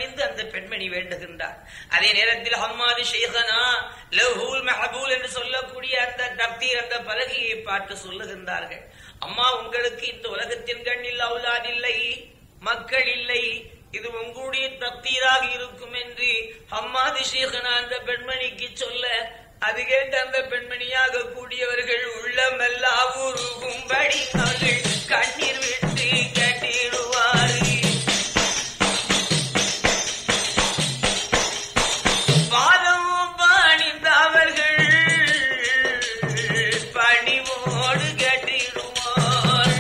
என்று அந்த பெண்மணி வேண்டுகின்றார். அதே நேரத்தில் ஹம்மாது ஷேகனா லஹூல் மஹபூல் என்று சொல்லக்கூடிய அந்த தப்தீர் அந்த பலகையை பார்த்து சொல்லுகின்றார்கள், அம்மா உங்களுக்கு இந்த உலகத்தின் கண்ணில் அவுலாத் இல்லை, மக்கள் இல்லை, இது உங்களுடைய தப்தீராக இருக்கும் என்று ஹம்மாது ஷேகனா அந்த பெண்மணிக்கு சொல்ல, அது கேட்டு அந்த பெண்மணியாக கூடியவர்கள் உள்ளமெல்லாம் உருகும்படி அவர்கள் கண்ணீர் விட்டு கட்டிடுவார்கள். பாதமும் பணிந்த அவர்கள் பணிவோடு கட்டிடுவார்.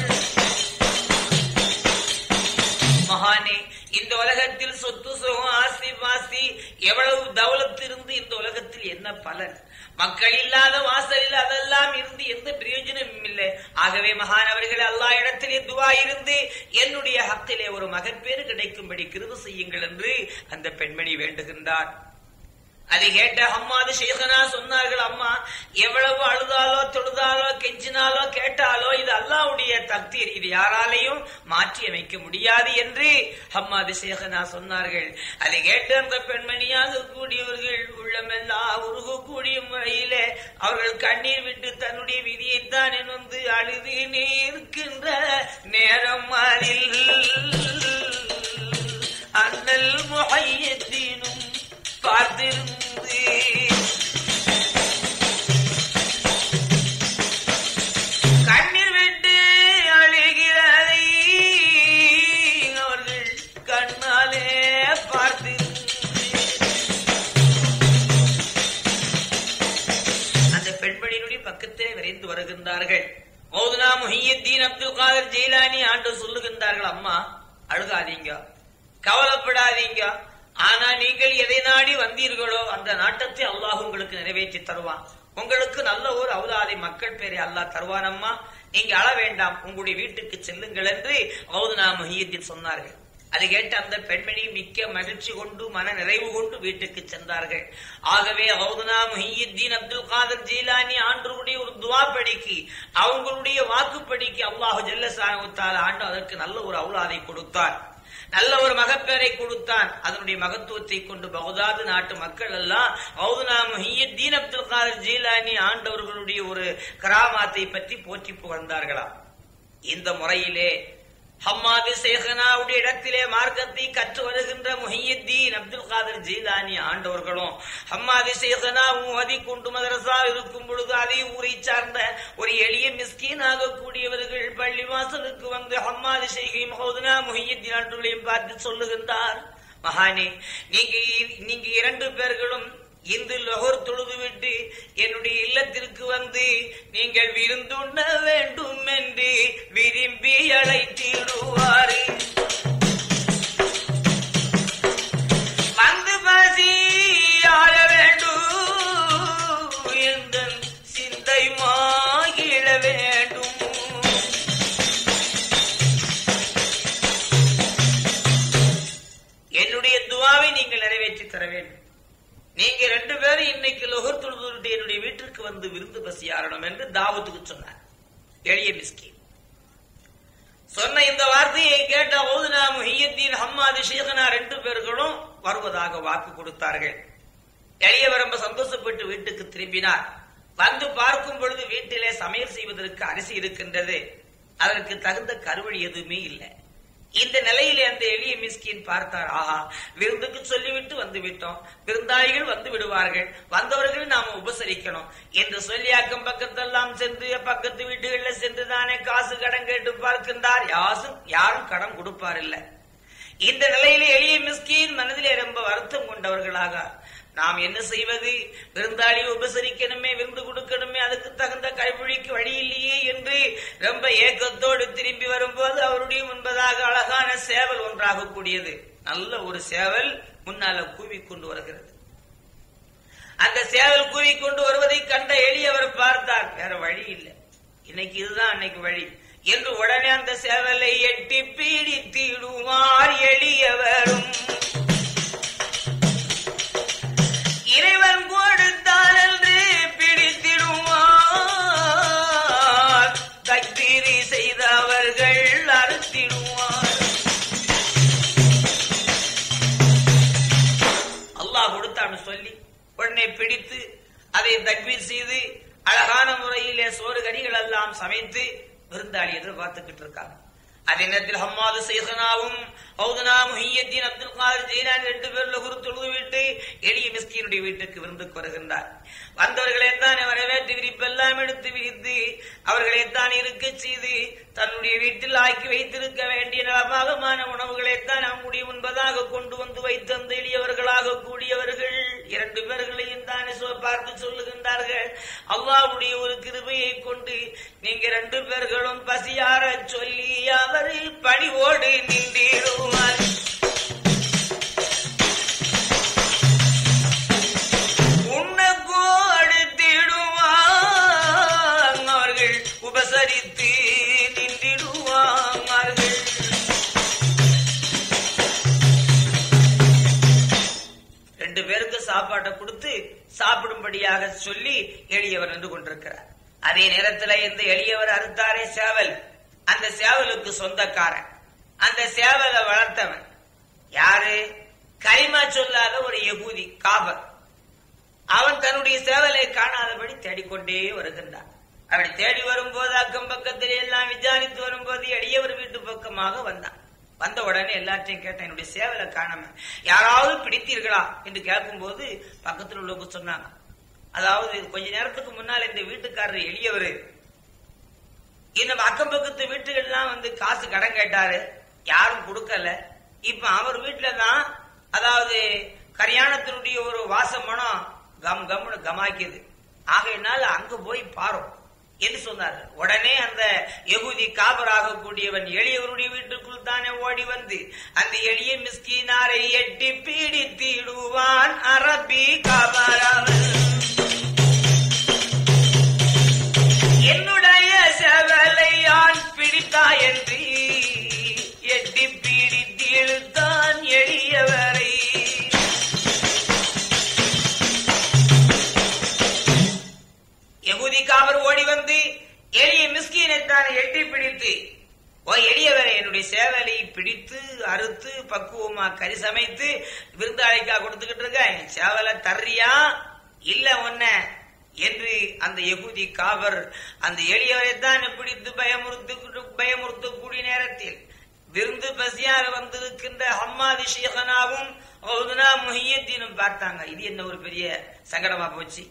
மகானே, இந்த உலகத்தில் சொத்து சுகம் ஆஸ்தி பாஸ்தி எவ்வளவு தௌலத்து இருந்து இந்த உலகத்தில் என்ன பலன்? மக்கள் இல்லாத வாசல் இல்ல, அதெல்லாம் இருந்து எந்த பிரயோஜனமும் இல்லை. ஆகவே மகானவர்கள் அல்லாஹ் இடத்திலே துவா இருந்து என்னுடைய ஹக்கிலே ஒரு மகப்பேறு கிடைக்கும்படி கிருபை செய்யுங்கள் என்று அந்த பெண்மணி வேண்டுகின்றார். அதை கேட்ட ஹம்மாது ஷேகனா சொன்னார்கள், அம்மா எவ்வளவு அழுதாலோ தொழுதாலோ கெஞ்சினாலோ கேட்டாலோ இது அல்லாஹ்வுடைய தக்தீர், இது யாராலையும் மாற்றி அமைக்க முடியாது என்று ஹம்மாது ஷேகனா சொன்னார்கள். அதை கேட்டு அந்த பெண்மணியாக கூடியவர்கள் உள்ளமெல்லாம் உருகக்கூடிய முறையிலே அவர்கள் கண்ணீர் விட்டு தன்னுடைய விதியைத்தான் வந்து அழுது நிற்கின்ற நேரம் அதில் அண்ணல் முஹையத்தீனும் பார்த்திருந்து கண்ணீர் விட்டு அழுகிறதை அவர்கள் கண்ணாலே பார்த்திருந்து அந்த பெண்மணியினுடைய பக்கத்திலே விரைந்து வருகின்றார்கள். மௌதுனா முஹியுத்தீன் அப்துல் காதர் ஜெயிலானி ஆண்டு சொல்லுகின்றார்கள், அம்மா அழுகாதீங்க, கவலைப்படாதீங்க, ஆனா நீங்கள் எதை நாடி வந்தீர்களோ அந்த நாட்டத்தை அல்லாஹ் உங்களுக்கு நிறைவேற்றி தருவான். உங்களுக்கு நல்ல ஒரு அவுலாதை மக்கள் பேரை அல்லாஹ் தருவானம்மா, நீங்க அழ வேண்டாம், உங்களுடைய வீட்டுக்கு செல்லுங்கள் என்று மௌதுனா முஹியுத்தீன் சொன்னார்கள். அதை கேட்டு அந்த பெண்மணி மிக்க மகிழ்ச்சி கொண்டு மன நிறைவு கொண்டு வீட்டுக்கு சென்றார்கள். ஆகவே மௌதுனா முஹியுத்தீன் அப்துல் காதர் ஜீலானி ஆண்டவருடைய ஒரு துவா படிக்கு, அவங்களுடைய வாக்குப்படிக்கு அல்லாஹ் ஜல்ல ஷானஹு வ தஆலா ஆண்டு அதற்கு நல்ல ஒரு அவுலாதை கொடுத்தார், நல்ல ஒரு மகப்பேரை கொடுத்தான். அதனுடைய மகத்துவத்தை கொண்டு பகதாது நாட்டு மக்கள் எல்லாம் மௌதுனா முஹியுத்தீன் அப்துல் காதர் ஜீலானி ஆண்டவர்களுடைய ஒரு கராமாத்தை பற்றி போற்றி புகழ்ந்தார்களாம். இந்த முறையிலே ஹம்மாது ஷேகனாவுடைய இடத்திலே மார்க்கத்தை கற்று வருகின்ற முஹியுத்தீன் அப்துல் காதர் ஜீலானி ஆண்டவர்களும் ஹம்மாது ஷேகனாவும் ஓதி கொண்டு மதரசா இருக்கும் பொழுது அதே ஊரை சார்ந்த ஒரு எளிய மிஸ்கீனாக கூடியவர்கள் பள்ளிவாசலுக்கு வந்து ஹம்மாது ஷேகை மௌதுனா முஹியுத்தீன் ஆண்டவர்களையும் பார்த்து சொல்லுகின்றார், மகானே, நீங்க இரண்டு பேர்களும் இன்று லொஹர் தொழுதுவிட்டு என்னுடைய இல்லத்திற்கு வந்து நீங்கள் விருந்துண்ண வேண்டும் என்று விரும்பி அழைத்திடுவாரு. வந்து பசி ஆள வேண்டும் என்ற சிந்தை மாகிட வேண்டும். என்னுடைய துவாவை நீங்கள் நிறைவேற்றி தர வேண்டும். நீங்க ரெண்டு பேரும் இன்னைக்கு லொஹர் தொழுதுவிட்டு என்னுடைய வீட்டிற்கு வந்து விருந்து பசி ஆறணும் என்று தாவத்துக்கு சொன்னார். எளிய மிஸ்கீன் சொன்ன இந்த வார்த்தையை கேட்ட மௌதுனா முஹியுத்தீன் ஹம்மாது ஷேகனா ரெண்டு பேர்களும் வருவதாக வாக்கு கொடுத்தார்கள். எளியவர் ரொம்ப சந்தோஷப்பட்டு வீட்டுக்கு திரும்பினார். வந்து பார்க்கும் பொழுது வீட்டிலே சமையல் செய்வதற்கு அரிசி இருக்கின்றது, அதற்கு தகுந்த கருவழி எதுவுமே இல்லை. இந்த நிலையிலே அந்த எளிய மிஸ்கின் பார்த்தார், ஆஹா, விருந்துக்கு சொல்லிவிட்டு வந்து விட்டோம், விருந்தாளிகள் வந்து விடுவார்கள், வந்தவர்கள் நாம உபசரிக்கணும் என்று சொல்லி அக்கம் பக்கத்தெல்லாம் சென்று பக்கத்து வீடுகள்ல சென்று தானே காசு கடன் கேட்டு பார்க்கின்றார். யாரும் கடன் கொடுப்பார் இல்ல. இந்த நிலையிலே எளிய மிஸ்கின் மனதிலே ரொம்ப வருத்தம் கொண்டவர்களாக, நாம் என்ன செய்வது, விருந்தாளி உபசரிக்கணுமே, விருந்து கொடுக்கணுமே, அதுக்கு தகுந்த கைப்பிடிக்கு வழி இல்லையே என்று ரொம்ப ஏக்கத்தோடு திரும்பி வரும்போது அவருடைய முன்பதாக அழகான சேவல் ஒன்றாக கூடியது. நல்ல ஒரு சேவல் முன்னால கூவிக்கொண்டு வருகிறது. அந்த சேவல் கூவிக்கொண்டு வருவதை கண்ட எளியவர் பார்த்தார், வேற வழி இல்லை, இன்னைக்கு இதுதான் அன்னைக்கு வழி என்று உடனே அந்த சேவலை எட்டி பீடித்திடுவார் எளியவரும். இறைவன் கொடுத்தார் என்று பிடித்திடுவார், தக்தீரி செய்தவர்கள் அறுத்திடுவார். தக்பீர் செய்து அழகான முறையிலே சோறு கறிகள் எல்லாம் சமைத்து விருந்தாளி எதிர்பார்த்துக்கிட்டு இருக்காங்க. அதே நேரத்தில் ஹம்மாது ஷைഖனாவும் ஹவுதுனா முஹியத்தீன் அப்துல் காதர் ஜீலானி 2 பேர்ல குரு தொழுது விட்டு எளிய மிஸ்கீனுடைய வீட்டுக்கு விருந்துக்கு வருகின்றார். வந்தவர்களை தான் வரவேற்று விரிப்பெல்லாம் எடுத்து விரித்து அவர்களை தான் இருக்க செய்து தன்னுடைய வீட்டில் ஆக்கி வைத்திருக்க வேண்டிய நலபாகமான உணவுகளைத்தான் அவங்களுடைய முன்பதாக கொண்டு வந்து வைத்து அந்த எளியவர்களாக கூடியவர்கள் 2 பேர்களையும் தானே பார்த்து சொல்லுகின்றார்கள், அல்லாஹ்வுடைய ஒரு கிருபையை கொண்டு நீங்க 2 பேர்களும் பசியார சொல்லி அவரில் பணிவோடு நின்றிடுவார். உன்னக்கோ அடுத்திடுவார் அவர்கள் உபசரித்து நின்றிடுவார்கள். ரெண்டு பேருக்கு சாப்பாட்டை கொடுத்து சாப்பிடும்படியாக சொல்லி எளியவர் நின்று கொண்டிருக்கிறார். அதே நேரத்தில் இந்த எளியவர் அறுத்தாரே சேவல், அந்த சேவலுக்கு சொந்தக்காரன், அந்த சேவலை வளர்த்தவன் யாரு? கலிமா சொல்லாத ஒரு யகூதி காபர். அவன் தன்னுடைய சேவலை காணாதபடி தேடிக்கொண்டே வருகின்றான். அப்படி தேடி வரும்போது அக்கம் பக்கத்தில் எல்லாம் விசாரித்து வரும்போது எளியவர் வீட்டு பக்கமாக வந்தான். வந்த உடனே எல்லாத்தையும் கேட்டேன், என்னுடைய சேவலை காணாம யாராவது பிடித்தீர்களா என்று கேட்கும் போது பக்கத்தில் உள்ளவங்க சொன்னாங்க, அதாவது கொஞ்ச நேரத்துக்கு முன்னால் இந்த வீட்டுக்காரர் எளியவர் இன்னும் அக்கம் பக்கத்து வீட்டுகள்லாம் வந்து காசு கடன் கேட்டாரு, யாரும் கொடுக்கல. இப்ப அவர் வீட்டுலதான் அதாவது கல்யாணத்தினுடைய ஒரு வாசமனம் கம் கம்னு கமாக்கியது, ஆகையினால அங்க போய் பாரும் என்று சொன்னார். உடனே அந்த யகூதி காபராக கூடியவன் எளியவருடைய வீட்டுக்குள் தானே ஓடி வந்து அந்த எளிய மிஸ்கீனாரை எட்டி பீடித்திடுவான் அரபி காபராவன். என்னுடைய சேவலை யான் பிடித்தா என்று எட்டி பீடித்து இழுத்தான் எளியவரை. யகூதி காபர் ஓடி வந்து எளிய மிஸ்கீனை தான் எட்டி பிடித்து, ஓ எளியவரை, என்னுடைய சேவலை பிடித்து அறுத்து பக்குவமா கறி சமைத்து விருந்தாளிக்கா கொடுத்துக்கிட்டு இருக்க, சேவலை தர்றியா இல்ல ஒன்ன என்று அந்த யகூதி காபர் அந்த எளியவரை தான் பிடித்து பயமுறுத்தக்கூடிய நேரத்தில் விருந்து பசியார வந்திருக்கின்ற ஹம்மாது ஷைഖனாவும் ஹவுதுனா முஹியத்தீனும் பார்த்தாங்க. இது என்ன ஒரு பெரிய சங்கடமா போச்சு.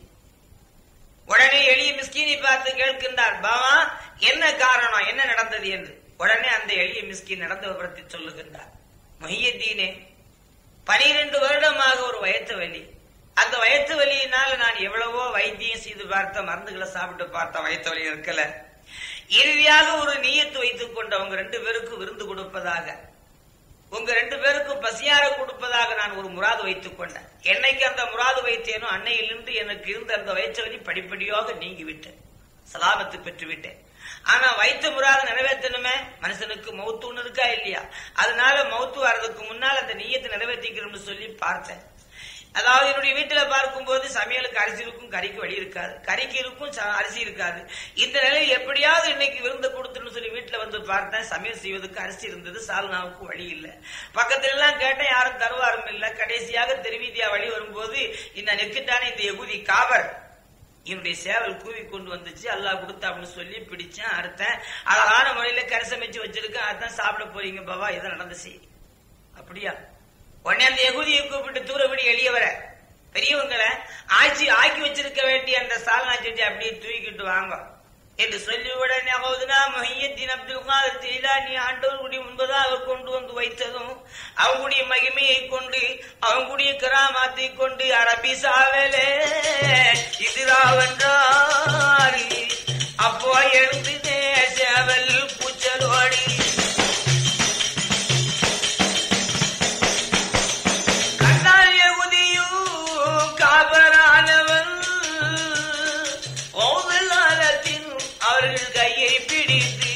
உடனே எளிய மிஸ்கீனை பார்த்து கேட்கின்றார், பாவா என்ன காரணம், என்ன நடந்தது என்று. உடனே அந்த எளிய மிஸ்கீன் நடந்த விவரத்தை சொல்லுகின்றார். முஹியத்தீனே, 12 வருடமாக ஒரு வயத்து வலி, அந்த வயத்து வலியினால நான் எவ்வளவோ வைத்தியம் செய்து பார்த்த, மருந்துகளை சாப்பிட்டு பார்த்த, வயத்து வலி இருக்கல. இறுதியாக ஒரு நியத்து வைத்துக் கொண்டு அவங்க 2 பேருக்கும் விருந்து கொடுப்பதாக, உங்க 2 பேருக்கும் பசியார கொடுப்பதாக நான் ஒரு முராது வைத்துக் கொண்டேன். என்னைக்கு அந்த முராது வைத்தேனோ அன்னையிலிருந்து எனக்கு இருந்த அந்த வயிற்று வலி படிப்படியாக நீங்கி விட்டேன், சலாமத்து பெற்று விட்டேன். ஆனா வைத்த முராது நிறைவேற்றணுமே, மனுஷனுக்கு மௌத்து ஒண்ணு இருக்கா இல்லையா? அதனால மௌத்து வர்றதுக்கு முன்னால் அந்த நியத்தை நிறைவேற்றிக்கணும்னு சொல்லி பார்த்தேன். அதாவது என்னுடைய வீட்டுல பார்க்கும் போது சமையலுக்கு அரிசி இருக்கும், கறிக்கு வழி இருக்காது, கறிக்கு இருக்கும் அரிசி இருக்காது. இந்த நிலையில் எப்படியாவது இன்னைக்கு விருந்து கொடுத்துன்னு சொல்லி வீட்டுல வந்து பார்த்தேன், சமையல் செய்வதற்கு அரிசி இருந்தது, சால்னாவுக்கு வழி இல்லை. பக்கத்துல எல்லாம் கேட்டேன், யாரும் தருவாரும் இல்லை. கடைசியாக தெருவீதியா வழி வரும்போது இந்த நெக்கிட்டான இந்த யகூதி காபர் என்னுடைய சேவல் கூவி கொண்டு வந்துச்சு, அல்லாஹ் கொடுத்தா அப்படின்னு சொல்லி பிடிச்சேன், அறுத்தேன், அழகான முறையில கறி சமைச்சு வச்சிருக்கேன், அதான் சாப்பிட போறீங்க பாபா, இதை நடந்துச்சு. அப்படியா? உடனே அந்த யகூதியை கூப்பிட்டு தூரப்படி எளியவரை, பெரியவங்களை ஆக்கி வச்சிருக்க வேண்டிய அந்த சால்னா செஞ்சு அப்படியே தூக்கிட்டு வாங்க என்று சொல்லி உடனே ஹவுதுனா முஹியத்தீன் அப்துல் காதர் ஜீலானி ஆண்டவர்களுடைய முன்பதாக கொண்டு வந்து வைத்ததும் அவங்களுடைய மகிமையை கொண்டு அவங்களுடைய கிராமத்தை கொண்டு அரபி சாவலே இதுராவென்றார். அப்போ எழுந்து சேவல் பூச்சலோடி அவர்கள் கையை பிடித்து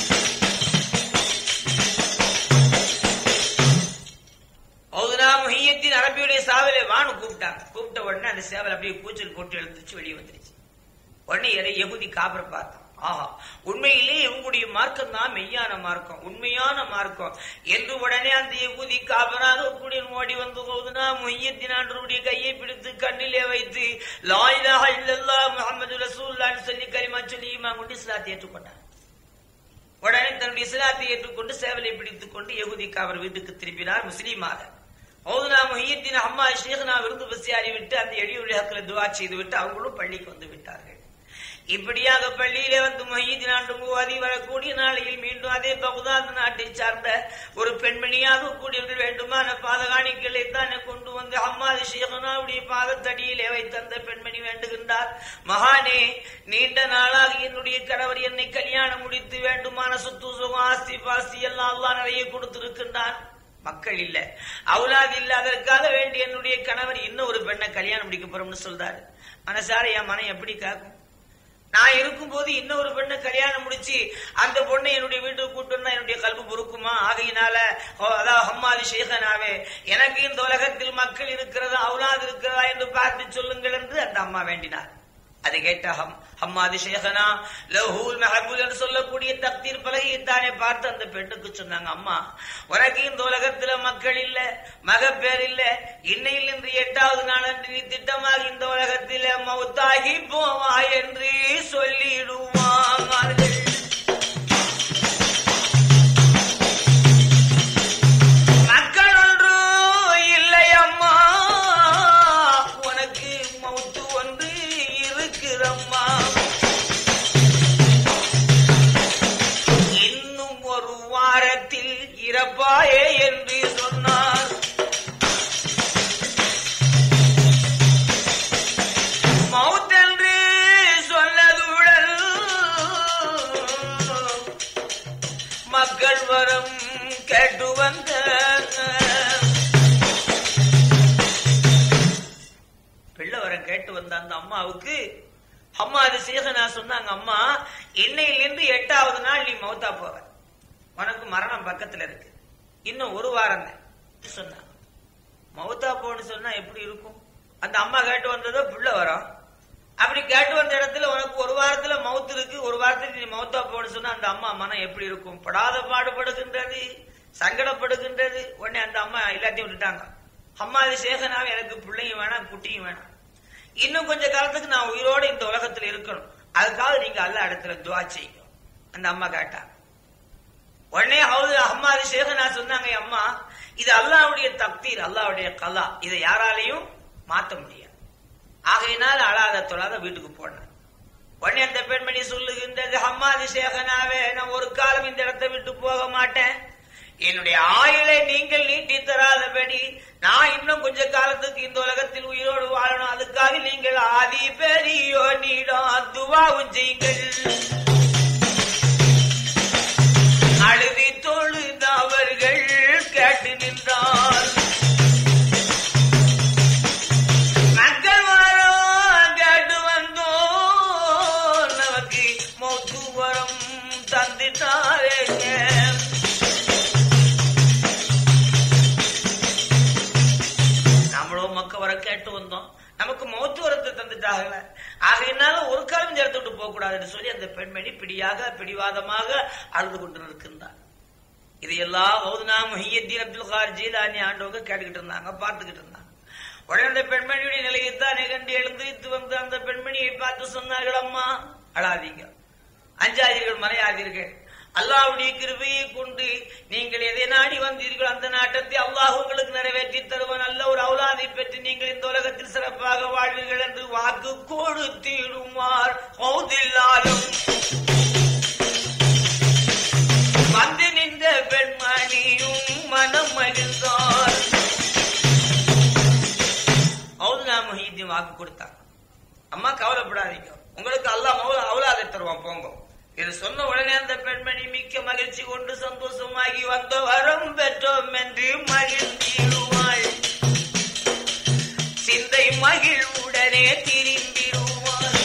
ஹவுதுனா முஹியத்தீன் அரபியுடைய சாவலை வானு கூப்பிட்டாங்க. கூப்பிட்ட உடனே அந்த சேவல் அப்படியே கூச்சல் போட்டு எழுந்துச்சு வெளியே வந்துருச்சு. உடனே யகூதி காபர் பார்த்தான், ஆஹா, உண்மையிலேயே உங்களுடைய மார்க்கம் தான் மெய்யான மார்க்கம், உண்மையான மார்க்கம் என்று உடனே அந்த யகூதி காபராக கூடிய ஓடி வந்து போதுனா முஹியத்தீனுடைய கையை பிடித்து கண்ணிலே வைத்து லா இலாஹ இல்லல்லாஹ் முஹம்மது ரசூலுல்லாஹ் சொல்லி கலிமா சொல்லி ஈமான் கொண்டு இஸ்லாத்தை ஏற்றுக்கொண்டார். உடனே தன்னுடைய இஸ்லாத்தை ஏற்றுக்கொண்டு சேவலை பிடித்துக் கொண்டு யகூதி காபர் வீட்டுக்கு திரும்பினார் முஸ்லீமாக. மௌதுனா முஹியத்தீன் அம்மா ஷேக்னா விருந்து பசியாரி விட்டு அந்த எளியுடைய ஹக்ல துஆ செய்து விட்டு அவங்களும் பள்ளிக்கு வந்து விட்டார்கள். இப்படியாக பள்ளியிலே வந்து முஹியத்தீன் ஆண்டு வரக்கூடிய நாளையில் மீண்டும் அதே பகுதாத் நாட்டை சார்ந்த ஒரு பெண்மணியாக கூடியவர்கள் வேண்டுமான பாதகாணிகளை தானே கொண்டு வந்து அம்மாது ஷேக்னாவுடைய பாதத்தடியிலே வைத்து அந்த பெண்மணி வேண்டுகின்றார், மகானே, நீண்ட நாளாக என்னுடைய கணவர் என்னை கல்யாணம் முடித்து வேண்டுமான சொத்து சுகம் ஆஸ்தி பாஸ்தி எல்லாம் அல்லாஹ் நிறைய கொடுத்திருக்கின்றான். மக்கள் இல்ல, அவுலாது இல்ல, அதற்காக வேண்டி என்னுடைய கணவர் இன்னும் ஒரு பெண்ணை கல்யாணம் முடிக்க போறோம்னு சொல்றாரு. மனசார என் மனம் எப்படி காக்கும்? நான் இருக்கும் போது இன்னொரு பெண்ணை கல்யாணம் முடிச்சு அந்த பொண்ணை என்னுடைய வீட்டுக்கு கூட்டு வந்தா என்னுடைய கல்வி பொறுக்குமா? ஆகையினால அதாவது ஹம்மாதி ஷேகனாவே, எனக்கு இந்த உலகத்தில் மக்கள் இருக்கிறதா அவுலாது இருக்கிறதா என்று பார்த்து சொல்லுங்கள் என்று அந்த அம்மா வேண்டினார். அதை கேட்ட ஹம்மாதி ஷேகனா லஹூல் மஹபூல் என்று சொல்லக்கூடிய தக்தீர் பலகைத்தானே பார்த்து அந்த பெண்ணுக்கு சொன்னாங்க, அம்மா, உனக்கு இந்த உலகத்துல மக்கள் இல்ல, மகப்பேர் இல்ல, இன்னையில் இன்று 8வது நாள் அன்று நீ திட்டமாக இந்த உலகத்தில மௌத்தாகி போவா என்று சொல்லிடுவார்கள். மக்கள் ஒன்று இல்லை அம்மா, உனக்கு மௌத்து ஒன்று இருக்குதம்மா. இன்னும் ஒரு வாரத்தில் இறப்பாயே என்று சொன்னார். மௌத்தென்று சொன்னதுடன் மக்கள் வரம் கேட்டு வந்த பிள்ளை வரம் கேட்டு வந்த அந்த அம்மாவுக்கு அம்மாது ஷேகனா சொன்னாங்க, அம்மா, இன்னையிலிருந்து 8வது நாள் நீ மௌத்தா போவ, உனக்கு மரணம் பக்கத்துல இருக்கு, இன்னும் ஒரு வாரம் தான் சொன்னாங்க. மௌத்தா போன்னு சொன்னா எப்படி இருக்கும்? அந்த அம்மா கேட்டு வந்ததோ பிள்ளை வரும். அப்படி கேட்டு வந்த இடத்துல உனக்கு ஒரு வாரத்துல மௌத்து இருக்கு, ஒரு வாரத்துக்கு நீ மௌத்தா போன்னு சொன்னா அந்த அம்மா மனம் எப்படி இருக்கும்? படாத பாடுபடுகின்றது, சங்கடப்படுகின்றது. உடனே அந்த அம்மா எல்லாத்தையும் விட்டுட்டாங்க. அம்மாது ஷேகனாவே, எனக்கு பிள்ளையும் வேணாம், குட்டியும் வேணாம், இன்னும் கொஞ்ச காலத்துக்கு நான் உயிரோடு இந்த உலகத்துல இருக்கணும், அதுக்காக நீங்க அல்லாஹ் இடத்துல துஆ செய்யுங்க. அந்த அம்மா கேட்டா உடனே அம்மாது ஷேகனா சொன்னாங்க, அம்மா, இது அல்லாஹ்வுடைய தக்தீர், அல்லாஹ்வுடைய கலா, இதை யாராலையும் மாத்த முடியாது. ஆகையினால் அழாத தொழாத வீட்டுக்கு போனார். உடனே அந்த பெண்மணி சொல்லுகின்றது, அம்மாது ஷேகனாவே, நான் ஒரு காலம் இந்த இடத்தை விட்டு போக மாட்டேன், என்னுடைய ஆயுளை நீங்கள் நீட்டி தராதபடி நான் இன்னும் கொஞ்ச காலத்துக்கு இந்த உலகத்தில் உயிரோடு வாழணும், அதுக்காக நீங்கள் ஆதி பெரியோ நீடம் துவாவும் செய்யுங்கள். அழுதி தொழுது அவர்கள் கேட்டு நின்றார். மக்கள் வரம் கேட்டு வந்தோம், நமக்கு மௌத்து வரம் தந்துட்டாரே. வர கேட்டு வந்தோம், நமக்கு மௌத்து வரத்தை தந்துட்டாங்க, ஆகையினால ஒரு காலம் இந்த இடத்த விட்டு போக கூடாதுன்னு சொல்லி அந்த பெண்மணி பிடிவாதமாக அழுது கொண்டு இருக்கின்றார். இதையெல்லாம் மௌதுனா முஹியத்தீன் அப்துல் காதர் ஜீலானி ஆண்டவங்க கேட்டுக்கிட்டு இருந்தாங்க, பார்த்துக்கிட்டு இருந்தாங்க. உடனே அந்த பெண்மணியுடைய நிலையைத்தானே கண்டு எழுந்திரித்து வந்து அந்த பெண்மணியை பார்த்து சொன்னார்கள், அம்மா, அழாதீங்க, அஞ்சாதீர்கள், மறையாதீர்கள், அல்லாஹ்வுடைய கிருபையை கொண்டு நீங்கள் எதை நாடி வந்தீர்கள் அந்த நாட்டத்தை அல்லாஹ் உங்களுக்கு நிறைவேற்றி தருவான், நல்ல ஒரு அவுலாதை பெற்று நீங்கள் இந்த உலகத்தில் சிறப்பாக வாழ்வீர்கள் என்று வாக்கு கொடுத்திடுமார். வந்து நின்ற பெண்மணியும் மனம் மகிழ்ந்தார். மௌதுனா முஹியத்தீன் வாக்கு கொடுத்தாங்க, அம்மா கவலைப்படாதீங்க, உங்களுக்கு அல்லாஹ் அவுலாதை தருவான், போங்க. இது சொன்ன உடனே அந்த பெண்மணி மிக்க மகிழ்ச்சி கொண்டு சந்தோஷமாகி வந்த வரம் பெற்றோம் என்று மகிழ்ந்திடுவாள். சிந்தை மகிழ்வுடனே திரும்பிடுவாள்.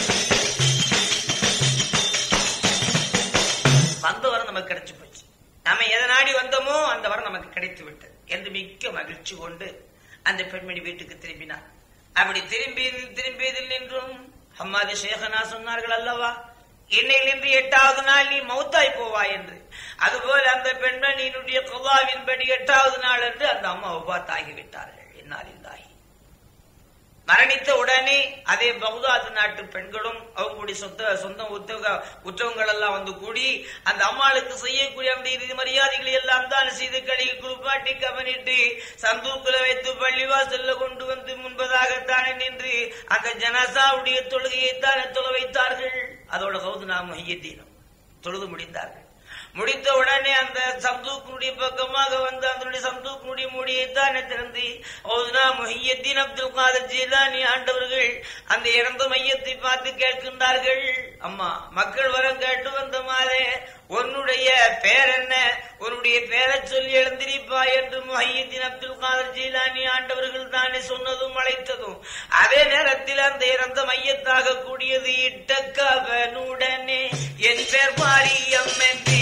வந்த வரம் நமக்கு கிடைச்சு போச்சு, நாம எதை நாடி வந்தோமோ அந்த வரம் நமக்கு கிடைத்து விட்டது என்று மிக்க மகிழ்ச்சி கொண்டு அந்த பெண்மணி வீட்டுக்கு திரும்பினார். அப்படி திரும்பியதில் நின்றும் அம்மாது ஷேகனா சொன்னார்கள், அல்லவா, இன்னையிலிருந்து 8வது நாள் நீ மௌத்தாய் போவாய் என்று. அதுபோல அந்த பெண்மணியினுடைய கவாவின்படி 8வது நாள் என்று அந்த அம்மா வஃபாத்தாகிவிட்டார்கள். இன்னாலில்லாஹி. மரணித்த உடனே அதே பகுதாது நாட்டு பெண்களும் அவங்களுடைய சொந்த உற்றவங்கள் எல்லாம் வந்து கூடி அந்த அம்மாளுக்கு செய்யக்கூடிய அந்த இறுதி மரியாதைகளை எல்லாம் தான் செய்து கழுகி குளிப்பாட்டி கவனிட்டு சந்தூக்குல வைத்து பள்ளிவாசல்ல கொண்டு வந்து முன்பதாகத்தானே நின்று அந்த ஜனாசாவுடைய தொழுகையை தானே தொழ வைத்தார்கள். அதோட கௌதுனா முஹியத்தீனும் தொழுது முடிந்தார்கள். முடித்த உடனே அந்த சந்தூக்கினுடைய பக்கமாக வந்து அதனுடைய சந்தூக்கினுடைய மூடியைத்தான் திறந்து கௌதுனா முஹியத்தீன் அப்துல் காதர் ஜீலானி ஆண்டவர்கள் அந்த இறந்த மையத்தை பார்த்து கேட்கின்றார்கள். அம்மா, மக்கள் வரம் கேட்டு வந்த மாதிரி உன்னுடைய பேர் என்ன, உன்னுடைய பேரை சொல்லி எழுந்திருப்பா என்று முஹியத்தீன் அப்துல் காதர் ஜீலானி ஆண்டவர்கள் தானே சொன்னதும் அழைத்ததும் அதே நேரத்தில் அந்த இறந்த மையத்தாக கூடியது இட்டக்கவனுடனே என் பேர் மாரியம் என்று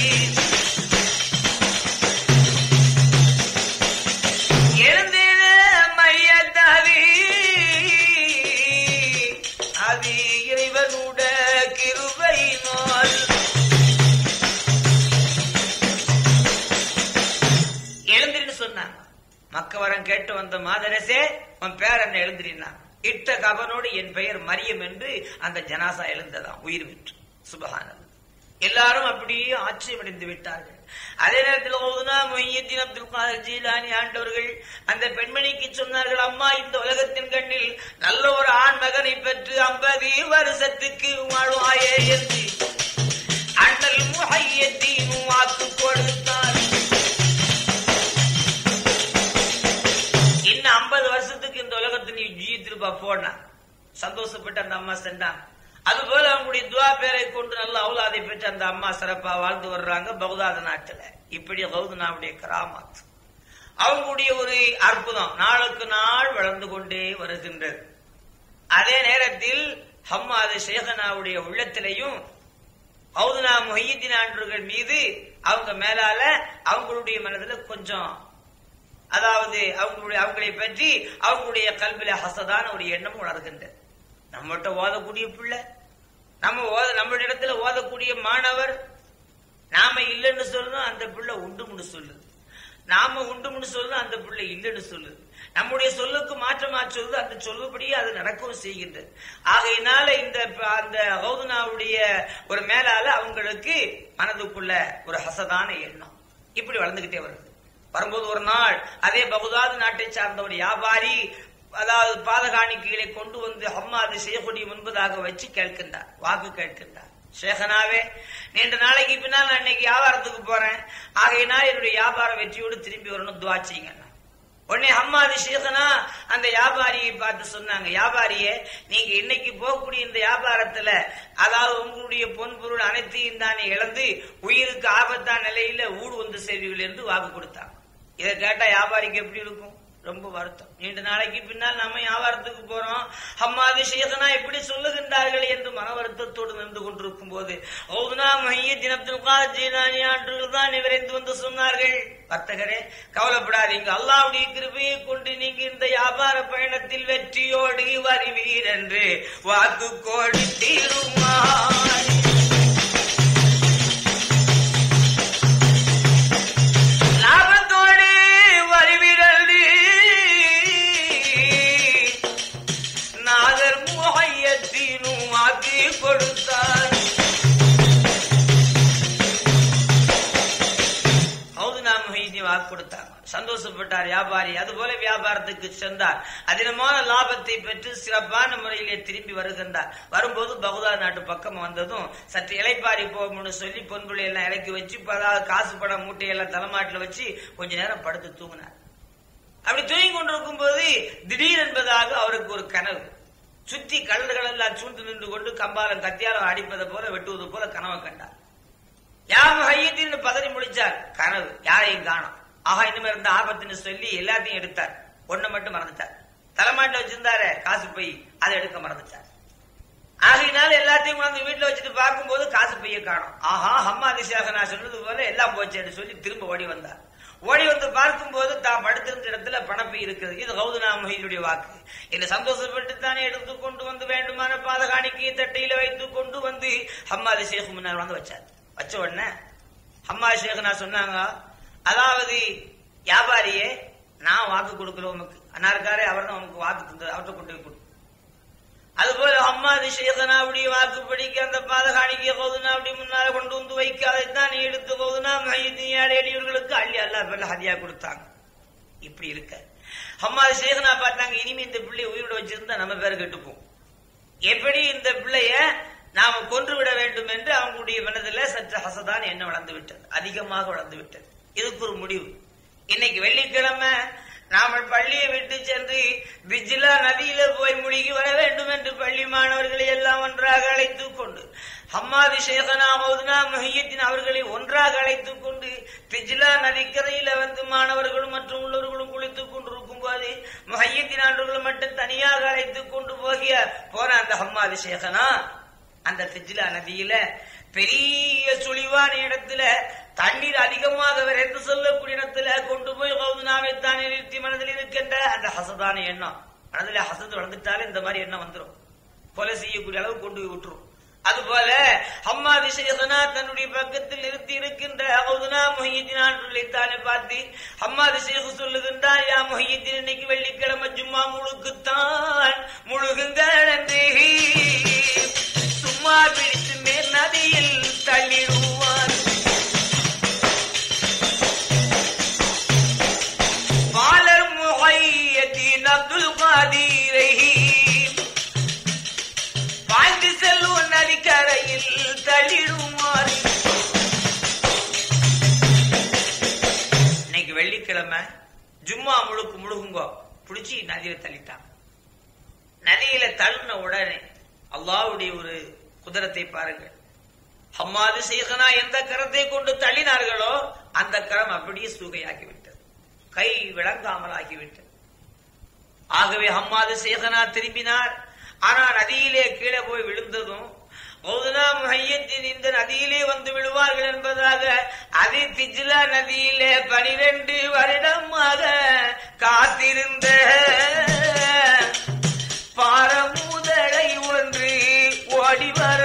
எழுந்திர மையத்தாவி அது இறைவனுட கிருபையினால் எழுந்திரின்னு சொன்னாங்க. மக்கவரம் கேட்டு வந்த மாதரசே உன் பேர் என்ன எழுந்திரினான். இட்ட கவனோடு என் பெயர் மரியம் என்று அந்த ஜனாசா எழுந்ததாம், உயிர் விற்று. சுபஹானல்லாஹ். எல்லாரும் அப்படியே ஆச்சரியமடைந்து விட்டார்கள். அதே நேரத்தில் கௌதுனா முஹியத்தீன் அப்துல் காதர் ஜீலானி ஆண்டவர்கள் அந்த பெண்மணிக்கு சொன்னார்கள், அம்மா, இந்த உலகத்தின் கண்ணில் நல்ல ஒரு ஆண் மகனை பெற்று 50 வருஷத்துக்கு வாழ்வாயே என்று அண்ணல் முஹியத்தீன் வாக்கு கொடுத்தார். இன்னும் 50 வருஷத்துக்கு இந்த உலகத்தை நீ ஜீவித்திருப்பா போனா சந்தோஷப்பட்டு அந்த அம்மா சென்றாங்க. அதுபோல அவங்களுடைய துவா பேரை கொண்டு நல்ல அவுலாதை பெற்று அந்த அம்மா சிறப்பா வாழ்ந்து வர்றாங்க பகுதாத நாட்டுல. இப்படி கௌதுனாவுடைய கராமாத் அவங்களுடைய ஒரு அற்புதம் நாளுக்கு நாள் வளர்ந்து கொண்டே வருகின்றது. அதே நேரத்தில் ஹம்மாது ஷேகனாவுடைய உள்ளத்திலையும் கௌதுனா முஹியத்தீன் ஆண்டவர்கள் மீது அவங்க மேலால அவங்களுடைய மனதில் கொஞ்சம், அதாவது அவங்களை பற்றி அவங்களுடைய கல்வில ஹசதான ஒரு எண்ணம் உணர்கின்றது. நம்மகிட்ட ஓதக்கூடிய பிள்ளை, நம்ம இடத்துல ஓதக்கூடிய மாணவர், நாம இல்லைன்னு சொல்லணும் அந்த பிள்ளை உண்டுன்னு சொல்லுது, நாம உண்டுன்னு சொல்லணும் அந்த பிள்ளை இல்லைன்னு சொல்லுது, நம்முடைய சொல்லுக்கு மாற்றமா சொல்லுது, அந்த சொல்லுபடியே அது நடக்கவும் செய்கின்றது. ஆகையினால அந்த கௌதுனாவுடைய ஒரு மேலால அவங்களுக்கு மனதுக்குள்ள ஒரு ஹசதான எண்ணம் இப்படி வளர்ந்துகிட்டே வருது. வரும்போது ஒரு நாள் அதே பகுதாது நாட்டை சார்ந்த ஒரு வியாபாரி, அதாவது பாதகாணிக்கைகளை கொண்டு வந்து ஹம்மாது ஷேகுடைய முன்பதாக வச்சு கேட்கின்றார், வாக்கு கேட்கின்றார். ஷேகனாவே, நீண்ட நாளைக்கு பின்னால் நான் இன்னைக்கு வியாபாரத்துக்கு போறேன், ஆகையினால் என்னுடைய வியாபாரம் வெற்றியோடு திரும்பி வரணும், துவா செய்யுங்க. உடனே ஹம்மாது ஷேகனா அந்த வியாபாரியை பார்த்து சொன்னாங்க, வியாபாரியே, நீங்க இன்னைக்கு போகக்கூடிய இந்த வியாபாரத்துல அதாவது உங்களுடைய பொன் பொருள் அனைத்தையும் தானே இழந்து உயிருக்கு ஆபத்தான நிலையில ஊடு வந்து செய்வீர்கள் என்று வாக்கு கொடுத்தாங்க. இதை கேட்டா வியாபாரிக்கு எப்படி இருக்கும்? ரொம்ப வருத்தம். நீண்ட நாளைக்கு பின்னால் நம்ம வியாபாரத்துக்கு போறோம், ஹம்மாது ஷேகனா எப்படி சொல்லுகின்றார்கள் என்று மன வருத்தத்தோடு நின்று கொண்டிருக்கும் போது கௌதுனா முஹியத்தீன் அப்துல் காதர் ஜீலானி ஆண்டவர்கள் தான் விரைந்து வந்து சொன்னார்கள், வர்த்தகரே கவலைப்படாதீங்க, அல்லாஹ்வுடைய கிருபையை கொண்டு நீங்க இந்த வியாபார பயணத்தில் வெற்றியோடு வருவீர் என்று வாக்கு கொடுத்தீருமாய். லாபத்தோடு வருவீரல் நாதர் முஹியத்தீனும் வாக்கு கொடுத்தார். கௌதுனா முஹியத்தீன் வாக்கு கொடுத்தார், சந்தோஷப்பட்டார் வியாபாரி. அதுபோல வியாபாரத்துக்கு சென்றார், அதிகமான லாபத்தை பெற்று சிறப்பான முறையிலே திரும்பி வருகின்றார். வரும்போது பகுதாத் நாட்டு பக்கம் வந்ததும் சற்று இலைப்பாரி போகணும்னு சொல்லி பொன்புள்ளை எல்லாம் இறக்கி வச்சு காசு பணம் மூட்டையெல்லாம் தலைமாட்டில் வச்சு கொஞ்ச நேரம் படுத்து தூங்கினார். அப்படி தூங்கி கொண்டிருக்கும் போது திடீர் என்பதாக அவருக்கு ஒரு கனவு. சுத்தி கல்லர்கள் எல்லாம் சூழ்ந்து நின்று கொண்டு கம்பாலம் கத்தியாலம் அடிப்பதை போல வெட்டுவது போல கனவை கண்டார். யார் முஹியத்தீன் பதறி முடிச்சார், கனவு யாரையும் காணோம். ஆஹா, இனிமே இருந்த ஆபத்துன்னு சொல்லி எல்லாத்தையும் எடுத்தார், ஒண்ணு மட்டும் மறந்துட்டார். தலைமாட்டில் வச்சிருந்தாரு காசு பை, அதை எடுக்க மறந்துட்டார். ஆகையினால எல்லாத்தையும் கொண்டு வீட்டுல வச்சுட்டு பார்க்கும் போது காசு பைய காணும். ஆஹா, ஹம்மாது ஷேகனா சொன்னது போல எல்லாம் போச்சேன்னு சொல்லி திரும்ப ஓடி வந்தார். ஓடி வந்து பார்க்கும் போது தாம் படுத்திருந்த இடத்துல பணப்பை இருக்கிறது. இது கௌதுனா முஹியினுடைய வாக்கு. என்ன சந்தோஷப்பட்டு தானே எடுத்து கொண்டு வந்து வேண்டுமான பாதகாணிக்கையை தட்டையில வைத்துக் கொண்டு வந்து ஹம்மாது ஷேக் முன்னாள் வந்து வச்சார். வச்ச உடனே ஹம்மாது ஷேக் நான் சொன்னாங்க, அதாவது வியாபாரியே நான் வாக்கு கொடுக்கல உமக்கு, அன்னாருக்காரே அவர் தான் உனக்கு வாக்கு தந்தது, அவர்கிட்ட கொண்டு போய் கொடு. அதுபோல ஹம்மாது ஷேகனாவுடைய வாக்குப்படிக்கு அந்த பாதகாணிக்க கௌதுனாவுடைய முன்னால கொண்டு வந்து வைக்க அதைத்தான் எடுத்து கௌதுனா முஹியத்தீன்களுக்கு அள்ளி அல்லாஹ் பேர்ல ஹதியா கொடுத்தாங்க. இப்படி இருக்க ஹம்மாது ஷேகனா பார்த்தாங்க, இனிமே இந்த பிள்ளைய உயிரோட வச்சிருந்தா நம்ம பேர் கெட்டுப்போம், எப்படி இந்த பிள்ளைய நாம கொன்று விட வேண்டும் என்று அவங்களுடைய மனதில் சற்று ஹசதான் எண்ணம் வளர்ந்து விட்டது, அதிகமாக வளர்ந்து விட்டது. இதுக்கு ஒரு முடிவு. இன்னைக்கு வெள்ளிக்கிழமை நாம பள்ளியை விட்டு சென்று பிஜ்லா நதியில போய் முழுகி வர வேண்டும் என்று பள்ளி மாணவர்களை எல்லாம் ஒன்றாக அழைத்துக் கொண்டு ஹம்மாது ஷேகனா கௌதுனா முஹியத்தீன் அவர்களை ஒன்றாக அழைத்துக் கொண்டு பிஜ்லா நதிக்கரையில வந்து மாணவர்களும் மற்றும் உள்ளவர்களும் குளித்துக் கொண்டிருக்கும் போது முஹியத்தீன் ஆண்டவர்களும் மட்டும் தனியாக அழைத்துக் கொண்டு போன அந்த ஹம்மாது ஷேகனா அந்த பிஜ்லா நதியில பெரிய சுழிவான இடத்துல தண்ணீர் அதிகமாக என்று சொல்லக்கூடிய இடத்துல கொண்டு போய் கௌதுனாவை தானே நிறுத்தி மனதில் இருக்கின்ற அந்த ஹசதான எண்ணம், மனதில் ஹசது வளர்ந்துட்டாலே இந்த மாதிரி எண்ணம் வந்துடும், கொலை செய்யக்கூடிய அளவு கொண்டு போய் விட்டுரும். அதுபோல ஹம்மாது ஷேகனா தன்னுடைய பக்கத்தில் நிறுத்தி இருக்கின்ற கௌதுனா முஹியத்தீன் தானே பார்த்து ஹம்மாது ஷேக் சொல்லுகின்றார், யா முஹியத்தீன் இன்னைக்கு வெள்ளிக்கிழமை ஜும்மா முழுக்குத்தான் முழுகுங்கள் என்று சும்மா பிடித்து மேல் நதியில் தள்ளிடுவார். பாலர் முஹியத்தீன் அப்துல் காதிரை பாய்ந்து செல்லும் நதிக்கரையில் தள்ளிடுவார். இன்னைக்கு வெள்ளிக்கிழமை ஜும்மா முழுகுங்கோ புடிச்சு நதியில தள்ளிட்டாங்க. நதியில தள்ளின உடனே அல்லாஹ்வுடைய ஒரு குதிரத்தை பாருங்கள். ஹம்மாது ஷேகனா எந்த கரத்தை கொண்டு தள்ளினார்களோ அந்த கரம் அப்படியே சூகையாகிவிட்டது, கை விளங்காமல் ஆகிவிட்டது. ஆகவே ஹம்மாது ஷேகனா திரும்பினார். ஆனா நதியிலே கீழே போய் விழுந்ததும் கௌதுனா முஹியத்தீன் இந்த நதியிலே வந்து விழுவார்கள் என்பதாக அது பிஜ்லா நதியிலே 12 வருடமாக காத்திருந்த பாரமுதலை ஒன்று ஓடி வர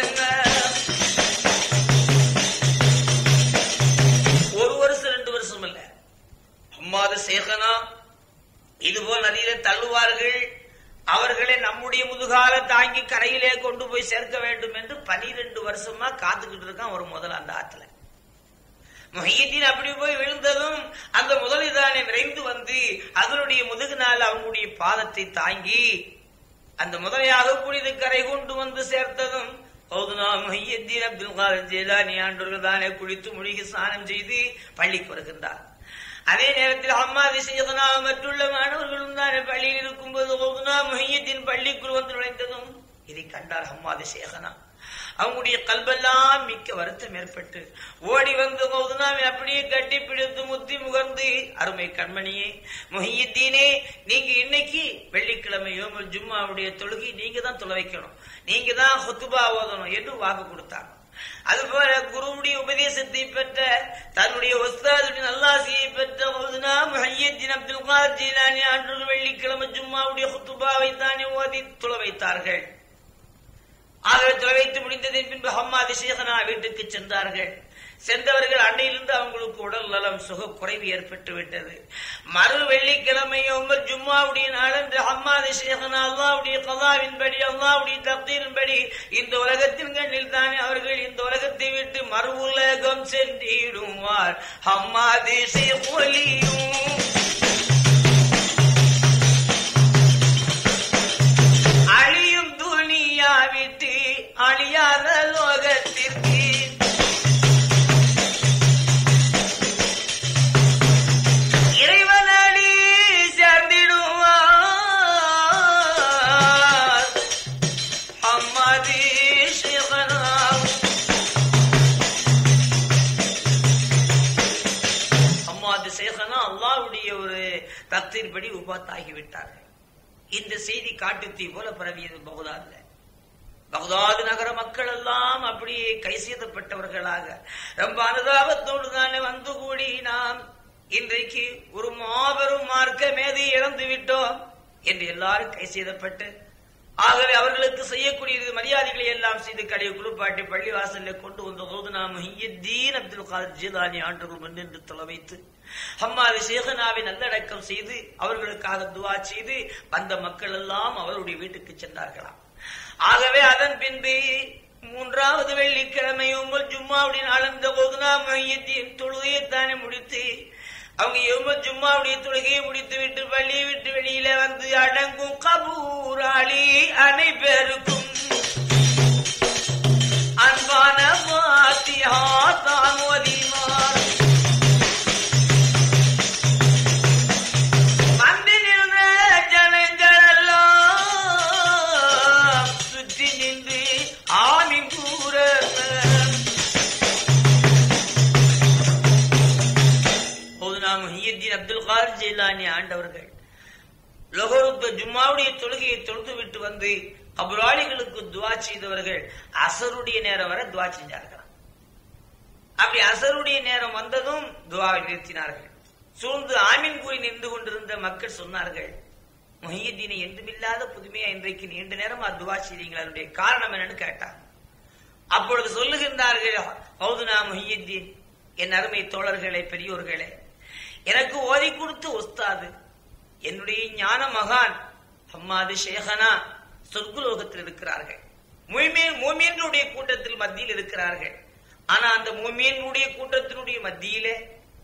ஒரு வருஷம் 2 வருஷம் இல்ல, ஹம்மாது ஷேகனா இதுபோல் நதியில தள்ளுவார்கள், அவர்களை நம்முடைய முதுகால தாங்கி கரையிலே கொண்டு போய் சேர்க்க வேண்டும் என்று 12 வருஷமா காத்துக்கிட்டு இருக்கான் ஒரு முதல் அந்த ஆத்துல. முஹியத்தீன் அப்படி போய் விழுந்ததும் அந்த முதலிதானே விரைந்து வந்து அதனுடைய முதுகுனால் அவங்களுடைய பாதத்தை தாங்கி அந்த முதலையாக புனித கரை கொண்டு வந்து சேர்த்ததும் கௌதுனா முஹியத்தீன் அப்துல் காதிர் ஜீலானி ஆண்டவர்கள் தானே குளித்து முழுகி ஸ்நானம் செய்து பள்ளிக்கு வருகின்றார். அதே நேரத்தில் ஹம்மாது ஷேகனா மற்றுள்ள மாணவர்களும் தானே பள்ளியில் இருக்கும்போது கௌதுனா முஹியத்தீன் பள்ளிக்குள் வந்து நுழைந்ததும் இதை கண்டார் ஹம்மாது ஷேகனா. அவங்களுடைய கல்வெல்லாம் மிக்க வருத்தம் ஏற்பட்டு ஓடி வந்து கௌதுனாவை அப்படியே கட்டி பிடித்து முத்தி முகர்ந்து, அருமை கண்மணியே முஹியத்தீனே, நீங்க இன்னைக்கு வெள்ளிக்கிழமை யோமுல் ஜும்மாவுடைய தொழுகை நீங்க தான் தொழ வைக்கணும், நீங்க தான் ஹுத்பா ஓதணும் என்று வாக்கு கொடுத்தாங்க. அதுபோல குருவுடைய உபதேசத்தை பெற்ற தன்னுடைய உஸ்தாதுடைய நல்லாசியை பெற்ற கௌதுனா முஹியத்தீன் அப்துல் காதிர் ஜீலானி ஆண்டவர்கள் வெள்ளிக்கிழமை ஜும்மாவுடைய ஹுத்பாவை தானே ஓதி தொழ வைத்தார்கள். ஆகவே தொலை வைத்து முடிந்ததின் பின்பு ஹம்மாது ஷேகனா வீட்டுக்கு சென்றார்கள். சென்றவர்கள் அன்னையிலிருந்து அவங்களுக்கு உடல் நலம் சுக குறைவு ஏற்பட்டு விட்டது. மறு வெள்ளிக்கிழமை ஜும்மாவுடைய நாளன்று ஹம்மாது ஷேகனா அல்லாஹ்வுடைய கலாவின்படி அல்லாஹ்வுடைய தக்தீரின்படி இந்த உலகத்தின் கண்ணில் தானே அவர்கள் இந்த உலகத்தை விட்டு மறு உலகம் சென்றிடுவார். ஹம்மாது ஷேக் ஒலியும் அழியும் துனியா விட்டு அழியாத லோகத்திற்கு இறைவனடி சேர்ந்திடுவார். ஹம்மாது ஷேகனா ஹம்மாது ஷேகனா அல்லாஹ்வுடைய ஒரு தக்தீர் படி உபாத்தாகிவிட்டார்கள். இந்த செய்தி காட்டுத்தீ போல பரவியது பகதாதுல. பகதாது நகர மக்கள் எல்லாம் அப்படியே கை செய்தப்பட்டவர்களாக ரொம்ப அனுதாபத்தோடு தானே வந்து கூடி நாம் இன்றைக்கு ஒரு மாபெரும் மார்க்க மேதை இழந்து விட்டோம் என்று எல்லாரும் கை செய்தப்பட்டு, ஆகவே அவர்களுக்கு செய்யக்கூடிய மரியாதைகளை எல்லாம் செய்து கடையை குளிப்பாட்டி பள்ளி வாசல்ல கொண்டு வந்த மௌலானா முஹிய்யத்தீன் அப்துல் காதர் ஜீலானி ஆண்டவர்கள் முன்னின்று தலைமைத்து ஹம்மாது ஷேகனாவை நல்லடக்கம் செய்து அவர்களுக்காக துவா செய்து வந்த மக்கள் எல்லாம் அவருடைய வீட்டுக்கு சென்றார்களாம். ஆகவே அதன் பின்பு 3வது வெள்ளிக்கிழமை உங்கள் ஜும்மாவுடைய நாள் அந்த மௌலானா முஹிய்யத்தீன் தொழுகையைத்தானே முடித்து அவங்க ஜும்மாவுடைய தொழுகையை முடித்து விட்டு பள்ளியை விட்டு வெளியில வந்து அடங்கும் கபூராளி அனைவருக்கும் அன்பான பாத்தியா தான் ஓதினார். வந்து நின்ற ஜனங்களெல்லாம் சுற்றி நின்று ஆமீன் கூற முஹிய்யத்தீன் அப்துல் காதர் ஜீலானி ஆண்டவர்கள் ஜும்மாவுடைய தொழுகையை தொழுது விட்டு வந்து கபராளிகளுக்கு துவா செய்தவர்கள் அசருடைய நேரம் வரை துவா செஞ்சார்கள். அப்படி அசருடைய நேரம் வந்ததும் துவாவை நிறுத்தினார்கள். சூழ்ந்து ஆமீன் கூறி நின்று கொண்டிருந்த மக்கள் சொன்னார்கள், முஹிய்யத்தீனை என்றுமில்லாத புதுமையா இன்றைக்கு நீண்ட நேரம் துவா செய்தீங்களா, அதனுடைய காரணம் என்னன்னு கேட்டாங்க. அப்பொழுது சொல்லுகின்றார்கள், மௌலானா முஹிய்யத்தீன், என் அருமை தோழர்களே, பெரியோர்களே, எனக்கு ஓதி கொடுத்த உஸ்தாது என்னுடைய ஞான மகான் ஹம்மாது ஷேகனா சொர்க்குலோகத்தில் இருக்கிறார்கள். மூமியர்களுடைய கூட்டத்தில் மத்தியில் இருக்கிறார்கள். ஆனா அந்த மூமியர்களுடைய கூட்டத்தினுடைய மத்தியிலே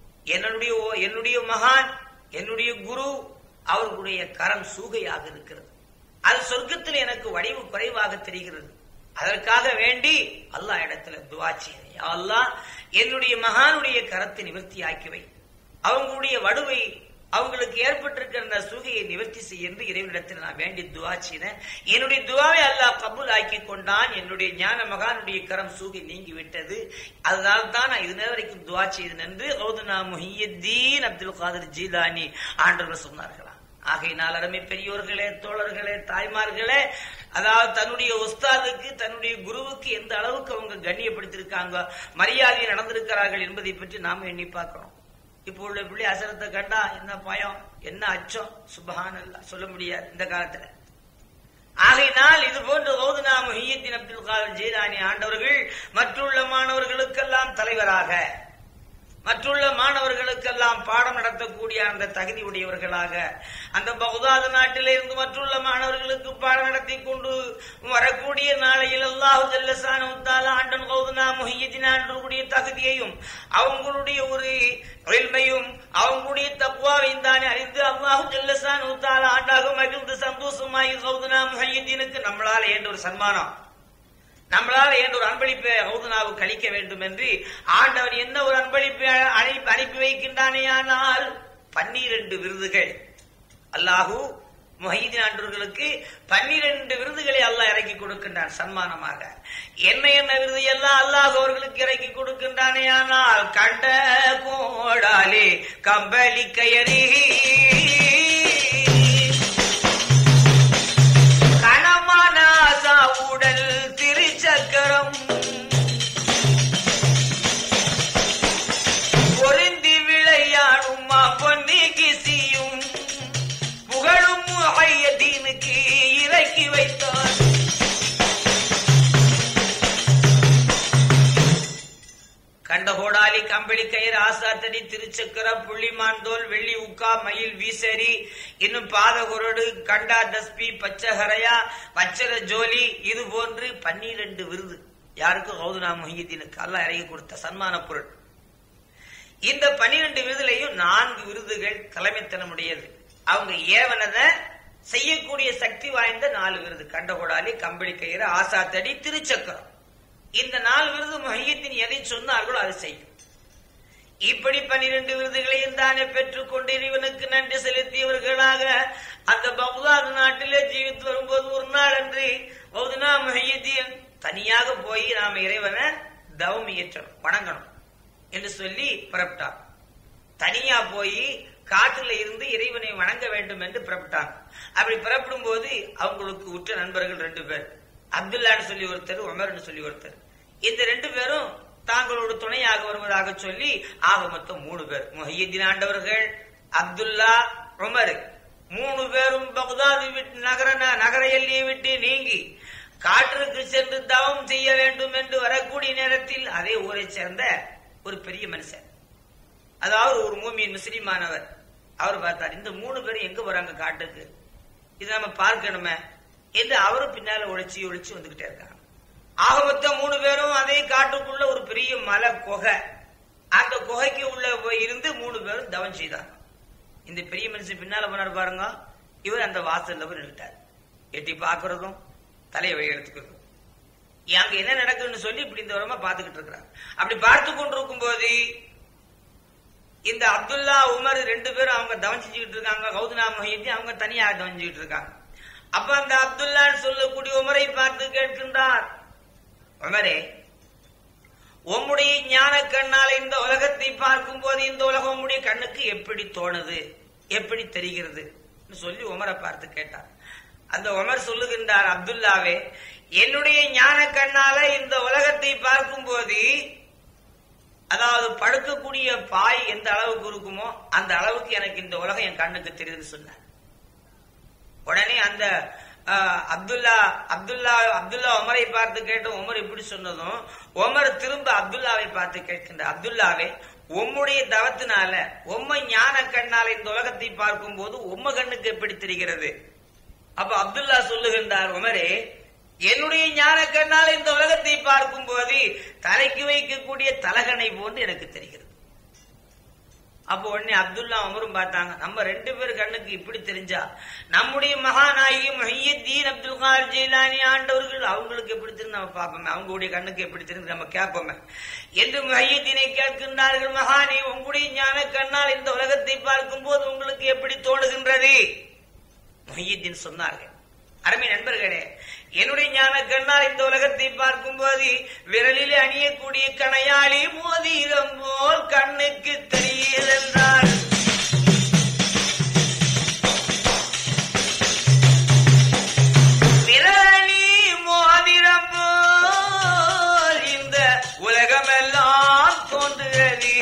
என்னுடைய மகான், என்னுடைய குரு, அவர்களுடைய கரம் சூகையாக இருக்கிறது. அது சொர்க்கத்தில் எனக்கு வடிவு குறைவாக தெரிகிறது. அதற்காக வேண்டி அல்லாஹ் இடத்துல துஆ செய்கிறேன். யா அல்லாஹ், என்னுடைய மகானுடைய கரத்தை நிவர்த்தி ஆக்கிவை, அவங்களுடைய வடுவை, அவங்களுக்கு ஏற்பட்டிருக்கிற சூகையை நிவர்த்தி செய்ய என்று இறைவனிடத்தில் நான் வேண்டி துவா செய்தேன். என்னுடைய துவாவை அல்லாஹ் கபூல் ஆக்கி கொண்டான். என்னுடைய ஞான மகானுடைய கரம் சூகை நீங்கி விட்டது. அதனால தான் நான் இது நேரம் வரைக்கும் துவா செய்தேன் என்று மௌலானா முஹிய்யத்தீன் அப்துல் காதர் ஜீலானி ஆண்டவர்கள் சொன்னார்களா. ஆகையினால் அருமை பெரியோர்களே, தோழர்களே, தாய்மார்களே, அதாவது தன்னுடைய உஸ்தாதுக்கு, தன்னுடைய குருவுக்கு எந்த அளவுக்கு அவங்க கண்ணியப்படுத்திருக்காங்க, மரியாதை நடந்திருக்கிறார்கள் என்பதை பற்றி நாம எண்ணி பார்க்கணும். இப்போ உள்ள பிள்ளை அசரத்தை கண்டா என்ன பயம், என்ன அச்சம், சுப்ஹானல்லாஹ் சொல்ல முடியாது இந்த காலத்துல. ஆகையினால் இது போன்ற மௌலானா முஹிய்யத்தீன் அப்துல் காதர் ஜீலானி ஆண்டவர்கள் மற்றுள்ள மாணவர்களுக்கெல்லாம் தலைவராக, மற்றுள்ள மாணவர்களுக்கெல்லாம் பாடம் நடத்தக்கூடிய அந்த தகுதி உடையவர்களாக அந்த பக்தாத் நாட்டிலே இருந்து மற்றுள்ள மாணவர்களுக்கு பாடம் நடத்தி கொண்டு வரக்கூடிய நாளையில் அல்லாஹ் ஜல்ல ஷானஹு தஆலா ஆண்டன் மௌலானா முஹிய்யத்தீன் ஆண்டவர்களுடைய தகுதியையும் அவங்களுடைய ஒரு இல்மையும் அவங்களுடைய தக்வாவையும் தானே அறிந்து அல்லாஹ் ஜல்ல ஷானஹு தஆலா ஆண்டாக மகிழ்ந்து சந்தோஷமாய் மௌலானா முஹிய்யத்தீனுக்கு நம்மளால ஏண்ட ஒரு சன்மானம், நம்மளால என்ற ஒரு அன்பளிப்பை மௌலானாவுக்கு அளிக்க வேண்டும் என்று ஆண்டவர் என்ன ஒரு அன்பளிப்பை அனுப்பி வைக்கின்றானேயானால் 12 விருதுகள் அல்லாஹு முஹிய்யத்தீன் ஆண்டவர்களுக்கு 12 விருதுகளை அல்லாஹ் இறக்கி கொடுக்கின்றான் சன்மானமாக. என்ன விருது எல்லாம் அல்லாஹ் அவர்களுக்கு இறக்கி கொடுக்கின்றானேயானால் கண்ட கோடாலே கம்பளி கயறி கணமானாசா உடல் திருச்சக்கரம் பொருந்தி விளையாடுமா பொன்னி கிசியும் புகழும் முஹிய்யத்தீனுக்கு இறக்கி வைத்தார். கண்டகோடாலி கம்பளி கயிறு ஆசாத்தடி திருச்சக்கர புள்ளிமான்தோல் வெள்ளி உக்கா மயில் வீசரி இன்னும் பாதகுரடு கண்டா தஸ்பி பச்சஹரையா பச்சர ஜோலி இது போன்று 12 விருது யாருக்கு? மௌலானா முஹிய்யத்தீனுக்கு அல்லாஹ் இறக்கி கொடுத்த சன்மான பொருள். இந்த 12 விருதுலையும் 4 விருதுகள் தலைமைத்தனமுடையது. அவங்க ஏவனத செய்யக்கூடிய சக்தி வாய்ந்த 4 விருது. கண்டகோடாலி கம்பளி கயிறு ஆசாத்தடி திருச்சக்கரம். இந்த 4 விருது முஹிய்யத்தீன் எதை சொன்னார்களோ அதை செய்யும். இப்படி 12 விருதுகளையும் தானே பெற்றுக்கொண்டு இறைவனுக்கு நன்றி செலுத்தியவர்களாக அந்த பக்தாத் நாட்டிலே ஜீவித்து வரும்போது ஒரு நாள் அன்று மௌலானா முஹிய்யத்தீன் தனியாக போய் நாம இறைவனை தவம் இயற்றணும், வணங்கணும் என்று சொல்லி புறப்பட்டார். தனியா போய் காட்டுல இருந்து இறைவனை வணங்க வேண்டும் என்று புறப்பட்டாங்க. அப்படி புறப்படும் போது அவங்களுக்கு உற்ற நண்பர்கள் 2 பேர், அப்துல்லான்னு சொல்லி ஒருத்தர், உமர்னு சொல்லி ஒருத்தர். இந்த 2 பேரும் தாங்களோடு துணையாக வருவதாக சொல்லி ஆக மொத்தம் 3 பேர். முஹையத்தீன் ஆண்டவர்கள், அப்துல்லா, உமர் 3 பேரும் பக்தாது நகர எல்லையை விட்டு நீங்கி காற்றுக்கு சென்று தவம் செய்ய வேண்டும் என்று வரக்கூடிய நேரத்தில் அதே ஊரை சேர்ந்த ஒரு பெரிய மனுஷன், அதாவது ஒரு மூமின் முஸ்லிமானவர், அவர் பார்த்தார் இந்த 3 பேரும் எங்க போறாங்க காட்டுக்கு, இதை நம்ம பார்க்கணுமே என்று அவரும் பின்னால ஒழிச்சு வந்துகிட்டே இருக்காங்க. ஆக மொத்தம் 3 பேரும் அதே காட்டுக்குள்ள ஒரு பெரிய மலை குகை, அந்த குகைக்கு உள்ள போய் இருந்து 3 பேரும் தவம் செய்தாங்க. இந்த பெரிய மனுஷன் பின்னால போனார் பாருங்க, இவர் அந்த வாசல்ல போய் நின்றுட்டார். எட்டி பாக்குறதும் தலையை வழி எடுத்துக்கிறதும் அங்க என்ன நடக்குதுன்னு சொல்லி இப்படி இந்த வரமா பாத்துக்கிட்டு இருக்கிறார். அப்படி பார்த்து கொண்டிருக்கும் போது இந்த அப்துல்லா, உமர் 2 பேரும் அவங்க தவம் செஞ்சுக்கிட்டு இருக்காங்க. கௌதுனா முஹையத்தீன் அவங்க தனியா தவம் செஞ்சுக்கிட்டு இருக்காங்க. அப்ப அந்த அப்துல்லா சொல்லக்கூடிய உமரை பார்த்து கேட்கின்றார், உமரே, உம்முடைய ஞான கண்ணால் இந்த உலகத்தை பார்க்கும் போது இந்த உலகம் உம்முடைய கண்ணுக்கு எப்படி தோணுது, எப்படி தெரிகிறது சொல்லி உமரை பார்த்து கேட்டார். அந்த உமர் சொல்லுகின்றார், அப்துல்லாவே, என்னுடைய ஞான கண்ணால இந்த உலகத்தை பார்க்கும் போது, அதாவது படுக்கக்கூடிய பாய் எந்த அளவுக்கு இருக்குமோ அந்த அளவுக்கு எனக்கு இந்த உலகம் என் கண்ணுக்கு தெரியுது சொன்னார். உடனே அந்த அப்துல்லா உமரை பார்த்து கேட்ட உமர் இப்படி சொன்னதும் உமர் திரும்ப அப்துல்லாவை பார்த்து கேட்கின்ற, அப்துல்லாவே, உம்முடைய தவத்தினால உம்மை ஞான கண்ணால இந்த உலகத்தை பார்க்கும் போது உம்ம கண்ணுக்கு எப்படி தெரிகிறது? அப்ப அப்துல்லா சொல்லுகின்றார், உமரே, என்னுடைய ஞான கண்ணால் இந்த உலகத்தை பார்க்கும் போது தலைக்கு வைக்கக்கூடிய தலகனை போன்று எனக்கு தெரிகிறது. அப்போ உடனே அப்துல்லா உமரும் பார்த்தாங்க, நம்ம 2 பேர் கண்ணுக்கு இப்படி தெரிஞ்சா நம்முடைய மகாநாயகி முஹையத்தீன் அப்துல் காதர் ஜீலானி ஆண்டவர்கள் அவங்களுக்கு எப்படி தெரிந்து நம்ம பார்ப்போமே, அவங்களுடைய கண்ணுக்கு எப்படி தெரிந்து நம்ம கேட்போமே என்று முஹையத்தீனை கேட்கின்றார்கள். மகானே, உங்களுடைய ஞான கண்ணால் இந்த உலகத்தை பார்க்கும் போது உங்களுக்கு எப்படி தோணுகின்றது? முஹையத்தீன் சொன்னார்கள், அருமை நண்பர்களே, என்னுடைய ஞான கண்ணால் இந்த உலகத்தை பார்க்கும் போது விரலில் அணியக்கூடிய கணையாளி மோதிரம் போல் கண்ணுக்கு தெரியுதென்றார். விரலி மோதிரம் போல் இந்த உலகமெல்லாம் தோன்றுகிறது.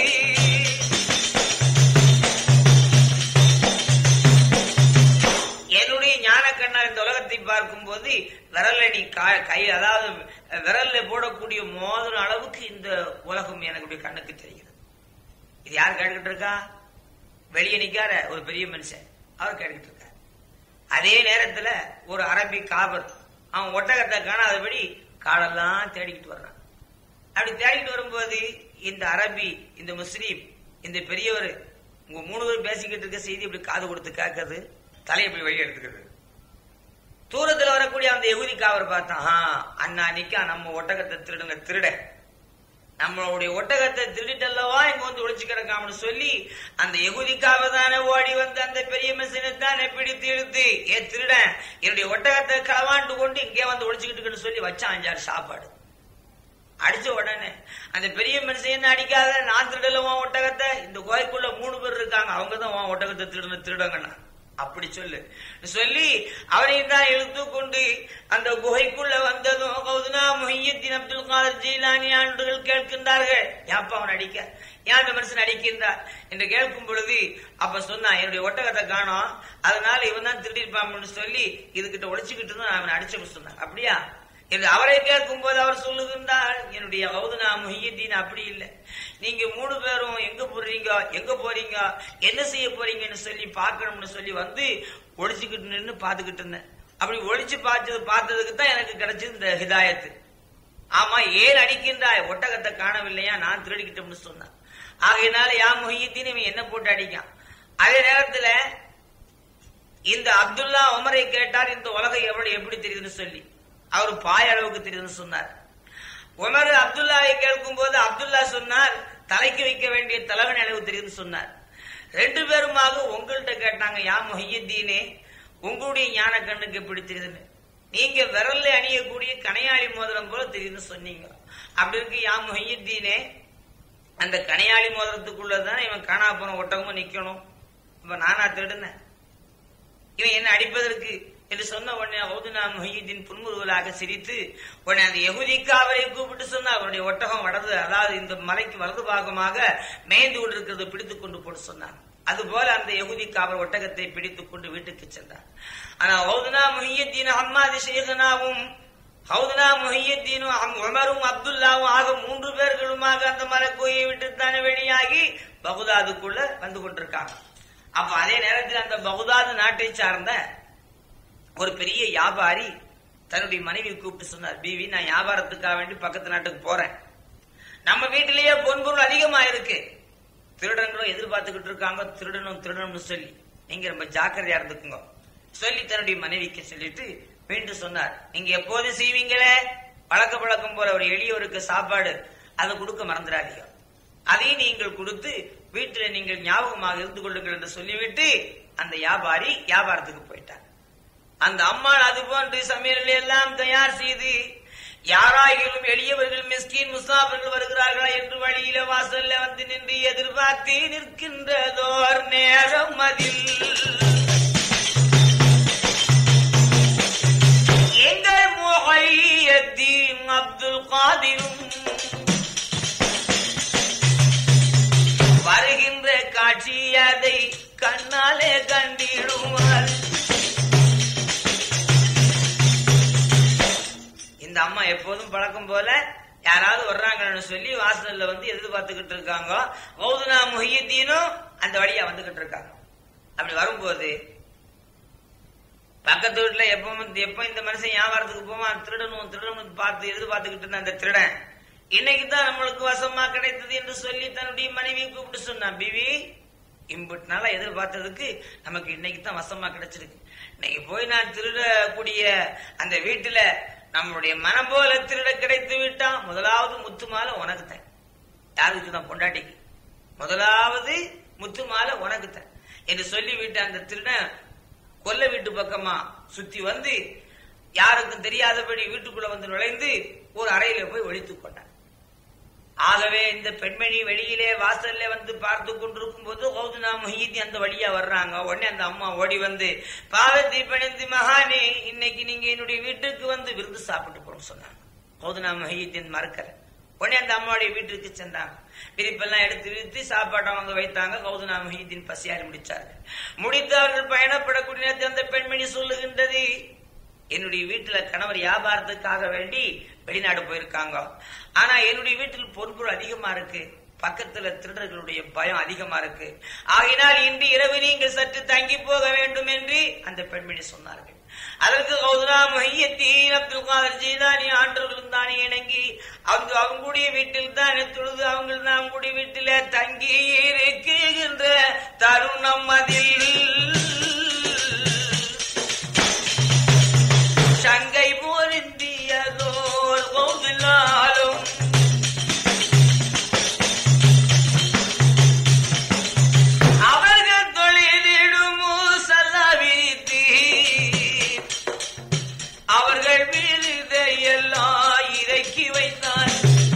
என்னுடைய ஞான கண்ணால் இந்த உலகத்தை பார்க்கும் போது விரலணி கை, அதாவது விரல்ல போடக்கூடிய மோதிரம் அளவுக்கு இந்த உலகம் எனக்கு கண்ணுக்கு தெரிகிறது. இது யார் கேட்டுக்கிட்டு இருக்கா? வெளியே நிக்கார ஒரு பெரிய மனுஷன், அவர் கேட்டுக்கிட்டு இருக்கார். அதே நேரத்துல ஒரு அரபி காபர், அவன் ஒட்டகத்தை காணாதபடி காலெல்லாம் தேடிக்கிட்டு வர்றான். அப்படி தேடிக்கிட்டு வரும்போது இந்த அரபி, இந்த முஸ்லீம், இந்த பெரியவர், உங்க 3 பேர் பேசிக்கிட்டு இருக்க செய்தி இப்படி காது கொடுத்து கேட்கறது, தலையை போய் வழி எடுத்துக்கிறது. தூரத்துல வரக்கூடிய அந்த யகுதி காவர் பார்த்தான், அண்ணானிக்கா நம்ம ஒட்டகத்தை திருட, நம்மளுடைய ஒட்டகத்தை திருடிட்டல்லவா இங்க வந்து ஒழிச்சு கிடக்காமனு சொல்லி அந்த யகுதிக்காக தானே ஓடி வந்து அந்த பெரிய மனுஷனை தானே பிடித்து இழுத்து, ஏ திருடன், என்னுடைய ஒட்டகத்தை களவாண்டு கொண்டு இங்கே வந்து ஒழிச்சுக்கிட்டு சொல்லி வச்சான் 5-6 சாப்பாடு. அடிச்ச உடனே அந்த பெரிய மனுஷன் என்ன அடிக்காத, நான் திருடல உன் ஒட்டகத்தை, இந்த கோயிலுக்குள்ள 3 பேர் இருக்காங்க, அவங்கதான் உன் ஒட்டகத்தை திருடங்கண்ணா அப்படி சொல்லி அவரையும் தான் இழுத்து கொண்டு அந்த குகைக்குள்ள வந்ததும் கௌதுனா முஹையத்தீன் அப்துல் காதர் ஜீலானி ஆண்டவர்கள் கேட்கின்றார்கள், ஏப்பா அவன் அடிக்க, ஏன் அந்த மனுஷன் அடிக்கின்றார் என்று கேட்கும் பொழுது அப்ப சொன்னான், என்னுடைய ஒட்டகத்தை காணோம், அதனால இவன் தான் திருடிருப்பான்னு சொல்லி இதுகிட்ட ஒழிச்சுக்கிட்டு இருந்தான், அவன் அடிச்சு சொன்னான். அப்படியா என்று அவரை கேட்கும் போது அவர் சொல்லுகின்றார், என்னுடைய கௌதுனா முஹையத்தீன் அப்படி இல்லை, நீங்க 3 பேரும் எங்க போறீங்க, என்ன செய்ய போறீங்கன்னு சொல்லி பார்க்கணும்னு சொல்லி வந்து ஒழிச்சுக்கிட்டு நின்று பாத்துக்கிட்டு இருந்தேன். அப்படி ஒழிச்சு பார்த்ததுக்கு தான் எனக்கு கிடைச்சது இந்த ஹிதாயத்து. ஆமா, ஏன் அடிக்கின்றாய், ஒட்டகத்தை காணவில்லையா, நான் திருடிக்கிட்டோம்னு சொன்னான். ஆகையினால யா முஹையத்தீன் இவன் என்ன போட்டு அடிக்கான். அதே நேரத்துல இந்த அப்துல்லா உமரை கேட்டார், இந்த உலகம் எப்படி தெரியுதுன்னு சொல்லி. அவர் பாய அளவுக்கு தெரியுதுன்னு சொன்னார். உமர் அப்துல்லாவை கேட்கும் போது அப்துல்லா சொன்னார், தலைக்கு வைக்க வேண்டிய தலைவன் அளவு தெரியுதுன்னு சொன்னார். 2 பேருமாக உங்கள்கிட்ட கேட்டாங்க, யா முஹையத்தீனே, உங்களுடைய ஞான கண்ணுக்கு எப்படி தெரியுதுன்னு. நீங்க விரல்ல அணியக்கூடிய கணையாளி மோதிரம் போல தெரியுதுன்னு சொன்னீங்க. அப்படி இருக்கு யா முஹையத்தீனே, அந்த கணையாளி மோதிரத்துக்குள்ளதானே இவன் காணா போன ஒட்டகமும் நிக்கணும். இப்ப நானா திருடுனேன், இவன் என்ன அடிப்பதற்கு என்று சொன்ன உடனே ஹவுதுனா முஹியுத்தீன் புன்முறுவலாக சிரித்து உடனே அந்த யஹூதிக்கு அவரை கூப்பிட்டு சொன்னார், அவருடைய ஒட்டகம் வலது, அதாவது இந்த மலைக்கு வலது பாகமாக மேய்ந்து கொண்டிருக்கிறது, பிடித்துக் கொண்டு போட்டு சொன்னார். அதுபோல அந்த யஹூதிக்கு அவர் ஒட்டகத்தை பிடித்துக் கொண்டு வீட்டுக்கு சென்றார். ஆனா ஹவுதுனா முஹியுத்தீன் ஹம்மாதி ஷேகனாவும் ஹவுதுனா முஹியுத்தீனும் உமரும் அப்துல்லாவும் ஆக 3 பேர்களுமாக அந்த மலைக்கோயை விட்டுத்தானே வெளியாகி பகுதாதுக்குள்ள வந்து கொண்டிருக்காங்க. அப்ப அதே நேரத்தில் அந்த பகுதாது நாட்டை சார்ந்த ஒரு பெரிய வியாபாரி தன்னுடைய மனைவி கூப்பிட்டு சொன்னார், பீவி, நான் வியாபாரத்துக்காக வேண்டி பக்கத்து நாட்டுக்கு போறேன். நம்ம வீட்டிலேயே பொன்பொருள் அதிகமா இருக்கு, திருடங்களும் எதிர்பார்த்துக்கிட்டு இருக்காங்க, திருடணும்னு சொல்லி நீங்க ரொம்ப ஜாக்கிரதையா இருந்துக்குங்க சொல்லி தன்னுடைய மனைவிக்கு சொல்லிட்டு மீண்டும் சொன்னார், நீங்க எப்போதும் செய்வீங்களே பழக்கம் போல ஒரு எளியவருக்கு சாப்பாடு அதை கொடுக்க மறந்துடாதீங்க, அதையும் நீங்கள் கொடுத்து வீட்டில் நீங்கள் ஞாபகமாக இருந்து கொள்ளுங்கள் என்று சொல்லிவிட்டு அந்த வியாபாரி வியாபாரத்துக்கு போயிட்டார். அந்த அம்மாள் அது போன்று சமையல் எல்லாம் தயார் செய்து யாராயிலும் எளியவர்கள் மிஸ்கின் முசாஃபிர்கள் வருகிறார்களா என்று வழியில வாசல்ல வந்து நின்று எதிர்பார்த்து நிற்கின்றதோர் நேரம் அதில் எங்கள் முஹையத்தீன் அப்துல் காதிரும் வருகின்ற காட்சி அதை கண்ணாலே கண்டிடுவார். இந்த அம்மா எப்போதும் பழக்கம் போல யாராவது வர்றாங்கன்னு சொல்லி வாசல்ல வந்து எதிர்பார்த்துக்கிட்டு இருக்காங்க. ஹவுதுனா முஹியுத்தீனும் அந்த வழியா வந்துகிட்டு இருக்காங்க. அப்படி வரும்போது பக்கத்து வீட்டுல எப்ப இந்த மனுஷன் வியாபாரத்துக்கு போவான், திருடணும் பார்த்து எதிர்பார்த்துக்கிட்டு இருந்த அந்த திருடன் இன்னைக்குதான் நம்மளுக்கு வசமா கிடைத்தது என்று சொல்லி தன்னுடைய மனைவியை கூப்பிட்டு சொன்னான், பிவி, இம்புட்டு நாளா எதிர்பார்த்ததுக்கு நமக்கு இன்னைக்கு தான் வசமா கிடைச்சிருக்கு. இன்னைக்கு போய் நான் திருடக்கூடிய அந்த வீட்டுல நம்மளுடைய மனம் போல திருட கிடைத்து விட்டான். முதலாவது முத்து மாலை உனக்கு தான். யாருக்கு தான்? பொண்டாட்டிக்கு. முதலாவது முத்து மாலை உனக்கு தான் என்று சொல்லிவிட்டு அந்த திருடன் கொல்ல வீட்டு பக்கமா சுத்தி வந்து யாருக்கும் தெரியாதபடி வீட்டுக்குள்ள வந்து நுழைந்து ஒரு அறையில போய் ஒழித்துக் கொண்டான். ஆகவே இந்த பெண்மணி வெளியிலே வாசல்ல வந்து பார்த்து கொண்டிருக்கும் போது ஹவுதுனா முஹியுத்தீன் அந்த வழியா வர்றாங்க. உடனே அந்த அம்மா ஓடி வந்து, பாவத்தை பணிந்து மகானே, இன்னைக்கு நீங்க என்னுடைய வீட்டுக்கு வந்து விருந்து சாப்பிட்டு போறோம் சொன்னாங்க. ஹவுதுனா முஹியுத்தீன் மறுக்கல. உடனே அந்த அம்மாவுடைய வீட்டுக்கு சென்றாங்க. விரிப்பெல்லாம் எடுத்து விரித்து சாப்பாட்டை அவங்க வைத்தாங்க. ஹவுதுனா முஹியுத்தீன் பசியாரி முடிச்சார்கள். முடித்து அவர்கள் பயணப்படக்கூடிய அந்த பெண்மணி சொல்லுகின்றது, என்னுடைய வீட்டுல கணவர் வியாபாரத்துக்காக வேண்டி வெளிநாடு போயிருக்காங்க. ஆனா என்னுடைய வீட்டில் பொருட்கள் அதிகமா இருக்கு, பக்கத்துல திருடர்களுடைய பயம் அதிகமா இருக்கு. ஆகினால் இன்று இரவு நீங்கள் சற்று தங்கி போக வேண்டும் என்று அந்த பெண்மணி சொன்னார்கள். அதற்கு ஹவுதுனா முஹியுத்தீன் அப்துல் காதர் ஜீலானி ஆண்டவர்களும் தானே இணங்கி அவங்களுடைய வீட்டில் தானே தொழுது அவங்களுடைய வீட்டில தங்கி இருக்கின்ற தருணம் அதில் சங்கை போரிந்தியதோர் கோவிலாலும் அவர்கள் தொழிலிடும் சல்லாவிரித்து அவர்கள் விருதையெல்லாம் இறக்கி வைத்தார்.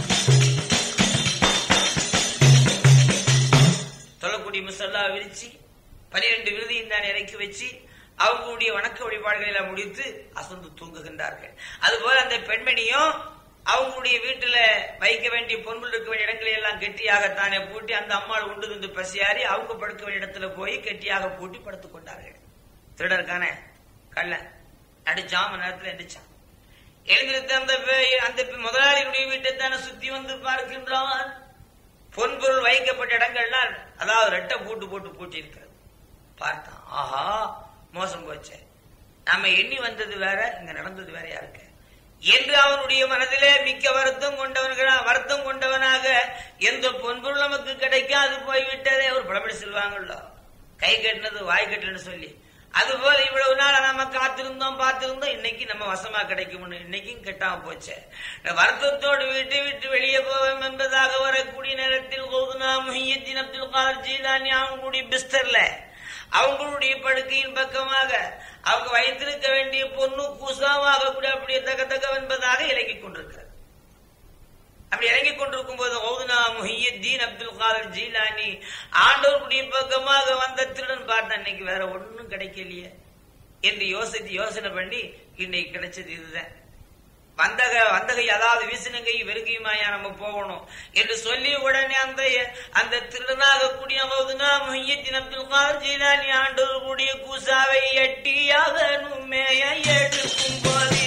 தொழக்கூடிய முசல்லா விரிச்சு 12 விருதையும் தான் இறக்கி வச்சு அவங்களுடைய வணக்க வழிபாடுகளை எல்லாம் முடித்து அசந்து தூங்குகின்றார்கள். அதுபோல அந்த பெண்மணியும் அவங்களுடைய வீட்டுல வைக்க வேண்டிய பொருள் இருக்க வேண்டிய இடங்களை எல்லாம் கெட்டியாகத்தானே பூட்டி அந்த அம்மாள் உண்டு வந்து பசியாரி அவங்க படுக்க வேண்டிய இடத்துல போய் கெட்டியாக பூட்டி படுத்துக் கொண்டார்கள். திருடருக்கான கள்ளன் அடிச்சாம நேரத்தில் எந்திரிச்சான். எழுந்திருத்த அந்த முதலாளியுடைய வீட்டை தானே சுத்தி வந்து பார்க்கின்றான். பொன்பொருள் வைக்கப்பட்ட இடங்கள்லாம் அதாவது ரெட்டை போட்டு பூட்டி இருக்கிறது. பார்த்தான், ஆஹா மோசம் போச்சு, நாம எண்ணி வந்தது வேற, இங்க நடந்தது வேறையா இருக்கு என்று அவனுடைய மனதிலே மிக்க வருத்தம் கொண்டவனாக எந்த பொன்பொருள் நமக்கு கிடைக்காது போய்விட்டதே. ஒரு பழமொழி சொல்லுவாங்கல்ல, கை கட்டினது வாய் கட்டலன்னு சொல்லி, அதுபோல இவ்வளவு நாள் நம்ம பார்த்திருந்தோம், இன்னைக்கு நம்ம வசமா கிடைக்கும், இன்னைக்கும் கெட்டாம போச்சு. வருத்தத்தோடு விட்டு வெளியே போவோம் என்பதாக வரக்கூடிய நேரத்தில் ஹவுதுனா முஹியுத்தீன் அப்துல் காதர் ஜீலானி அவங்களுடைய பிஸ்தர்ல அவங்களுடைய படுக்கையின் பக்கமாக அவங்க வைத்திருக்க வேண்டிய பொண்ணு கூசாவாக கூட அப்படியே தக என்பதாக இறங்கிக் கொண்டிருக்கிறார். அப்படி இறங்கிக் கொண்டிருக்கும் போது ஹவுதுனா முஹியுத்தீன் அப்துல் காதர் ஜீலானி ஆண்டவருடைய பக்கமாக வந்த திருடன் பார்த்தா, இன்னைக்கு வேற ஒன்னும் கிடைக்கலையே, என்று யோசனை பண்ணி இன்னைக்கு கிடைச்சது இதுதான். வந்தகை அதாவது வீசினங்கை வெறுகையுமாயா நம்ம போகணும் என்று சொல்லி உடனே அந்த திருடனாக கூடிய முஹியத்தீன் அப்துல் காதர் ஜீலானி ஆண்டவர் கூடிய கூசாவை எட்டியாக மேய எடுக்கும் போது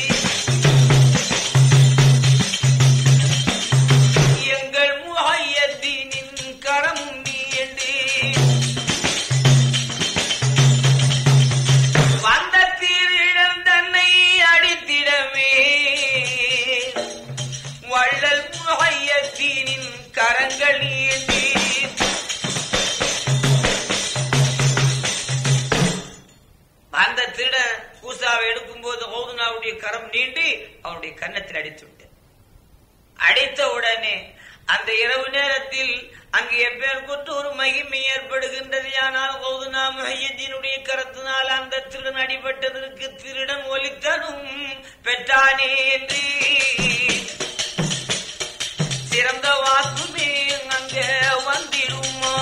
எங்கள் முஹியத்தீனின் கரமும் நீ என்று வந்த திருடன் தன்னை அடித்திடமே வள்ளல் முஹியத்தீனின் கரங்கள் ஏந்தி அந்த திருடன் கூசாவை எடுக்கும் போது ஹவுதுனாவுடைய கரம் நீண்டி அவனுடைய கன்னத்தில் அடித்து விட்டு அடித்த உடனே அந்த இரவு நேரத்தில் அங்கு எப்பேற்பட்ட ஒரு மகிமை ஏற்படுகின்றது. ஆனால் ஹவுதுனா முஹியத்தீனுடைய கரத்தினால் அந்த திருடன் அடிபட்டதற்கு திருடன் ஒலித்தனும் பெற்றானே என்று சிறந்த வாக்குமே அங்க வந்திடுமா.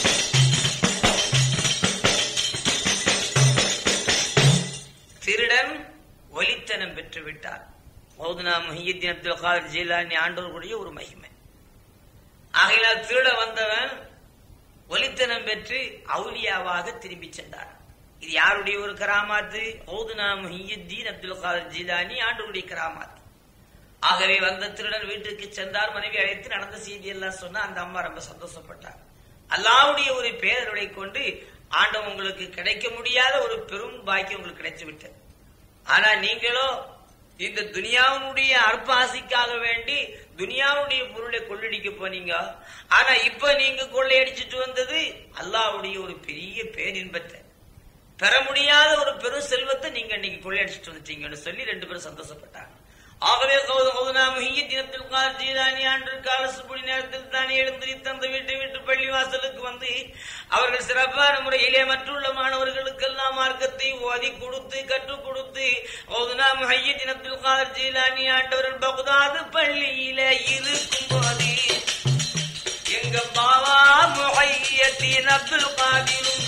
திருடன் ஒலித்தனம் பெற்று விட்டார். ஹவுதுனா முஹியத்தீன் அப்துல் காதர் ஜீலானி ஆண்டவர்களுடைய ஒரு மகிமை. ஆகையால் திருட வந்தவன் ஒலித்தனம் பெற்று அவுலியாவாக திரும்பி சென்றார். இது யாருடைய ஒரு கராமாத்து? ஹவுதுனா முஹியத்தீன் அப்துல் காதர் ஜீலானி ஆண்டவருடைய கராமாத்து. ஆகவே வந்த திருடன் வீட்டுக்கு சென்றார். மனைவி அழைத்து நடந்த செய்தி எல்லாம் சொன்னா அந்த அம்மா ரொம்ப சந்தோஷப்பட்டார். அல்லாஹ்வுடைய ஒரு பேரருளை கொண்டு ஆண்டவன் உங்களுக்கு கிடைக்க முடியாத ஒரு பெரும் பாக்கியம் உங்களுக்கு கிடைத்து விட்டது. ஆனா நீங்களோ இந்த துனியாவுடைய அற்பாசிக்காக வேண்டி துனியாவுடைய பொருளை கொள்ளடிக்க போனீங்க. ஆனா இப்ப நீங்க கொள்ளையடிச்சிட்டு வந்தது அல்லாஹ்வுடைய ஒரு பெரிய பேரின்பத்தை, பெற முடியாத ஒரு பெரும் செல்வத்தை நீங்க இன்னைக்கு கொள்ளையடிச்சிட்டு வந்துட்டீங்கன்னு சொல்லி ரெண்டு பேரும் சந்தோஷப்பட்டாங்க. ஆகவே ஹவுதுனா முஹியத்தீன் அப்துல் காதர் ஜீலானி ஆண்டு கால சுபுடி நேரத்தில் தானே எழுந்திரித்து அந்த வீட்டை விட்டு பள்ளிவாசலுக்கு வந்து அவர்கள் சிறப்பான முறையிலே மற்றுள்ள மாணவர்களுக்கெல்லாம் மார்க்கத்தை ஓதி கொடுத்து கற்றுக் கொடுத்து ஹவுதுனா முஹியத்தீன் அப்துல் காதர் ஜீலானி ஆண்டவர்கள் பக்தாது பள்ளியிலே இருக்கும் போது எங்க பாவா முஹியத்தீன் அப்துல் காதிரும்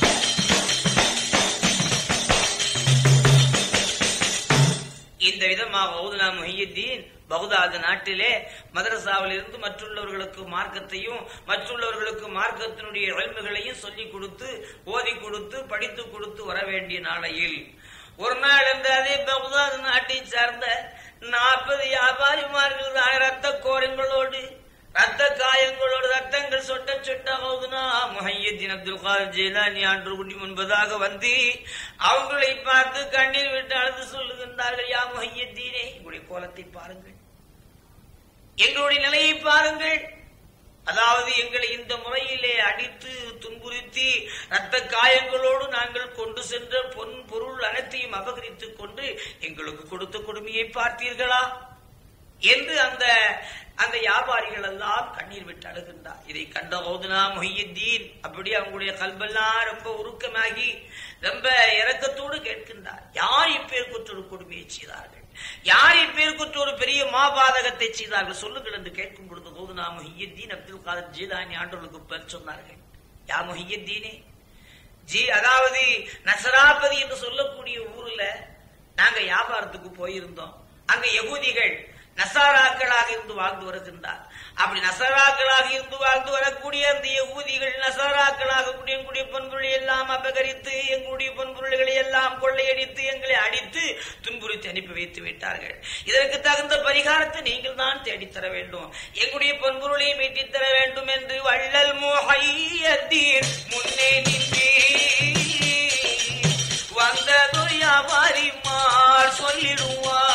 இந்த விதமாக ஹவுதுனா முஹியத்தீன் பக்தாத் நாட்டிலே மதரசாவில் இருந்து மற்றுள்ளவர்களுக்கு மார்க்கத்தையும் மற்றுள்ளவர்களுக்கு மார்க்கத்தினுடைய இல்முகளையும் சொல்லிக் கொடுத்து ஓதி கொடுத்து படித்து கொடுத்து வர வேண்டிய நாளையில் ஒரு நாள் இந்த அதே பக்தாத் நாட்டை சார்ந்த 40 வியாபாரிமார்கள் ரத்த கோரங்களோடு ரத்த காயங்களோடு ரத்தங்கள் சொட்ட சொட்ட ஹவுதுனா முஹியத்தீன் அப்துல் காதர் ஜீலானி ஆண்டவர்கள் முன்பதாக வந்து அவங்களை பார்த்து கண்ணீர் விட்டு அழுது சொல்லுகின்றார்கள், யா முஹியத்தீனே, எங்களுடைய கோலத்தை பாருங்கள், எங்களுடைய நிலையை பாருங்கள். அதாவது எங்களை இந்த முறையிலே அடித்து துன்புறுத்தி ரத்த காயங்களோடு நாங்கள் கொண்டு சென்ற பொன் பொருள் அனைத்தையும் அபகரித்துக் கொண்டு எங்களுக்கு கொடுத்த கொடுமையை பார்த்தீர்களா என்று அந்த வியாபாரிகள் எல்லாம் கண்ணீர் விட்டு அழுகின்றார். இதை கண்ட ஹவுதுனா முஹியத்தீன் அப்படி அவங்களுடைய கல்பெல்லாம் ரொம்ப உருக்கமாகி ரொம்ப இரக்கத்தோடு கேட்கின்றார், யார் இப்பேற்குற்ற ஒரு கொடுமையை செய்தார்கள், யார் இப்பேற்குற்ற ஒரு பெரிய மாபாதகத்தை செய்தார்கள் சொல்லுங்கள் என்று கேட்கும் பொழுது ஹவுதுனா முஹியத்தீன் அப்துல் காதர் ஜீலானி ஆண்டவர்களுக்கு பேர் சொன்னார்கள், யா முஹியத்தீனே, அதாவது நசராபதி என்று சொல்லக்கூடிய ஊர்ல நாங்க வியாபாரத்துக்கு போயிருந்தோம். அங்க யகூதிகள் நசாராக்களாக இருந்து வாழ்ந்து வருகின்றார். அப்படி நசாராக்களாக இருந்து வாழ்ந்து வரக்கூடிய அந்த யகூதிகள் நசாராக்களாக எங்களுடைய பொன்பொருளை எல்லாம் அபகரித்து எங்களுடைய பொன்பொருள்களை எல்லாம் கொள்ளையடித்து எங்களை அடித்து துன்புறுத்தி அனுப்பி வைத்து விட்டார்கள். இதற்கு தகுந்த பரிகாரத்தை நீங்கள் தான் தேடித்தர வேண்டும், எங்களுடைய பொன்பொருளை மீட்டித் தர வேண்டும் என்று வள்ளல் முஹியத்தீன் முன்னே நின்று வந்தது வியாபாரிமார் சொல்லிடுவார்.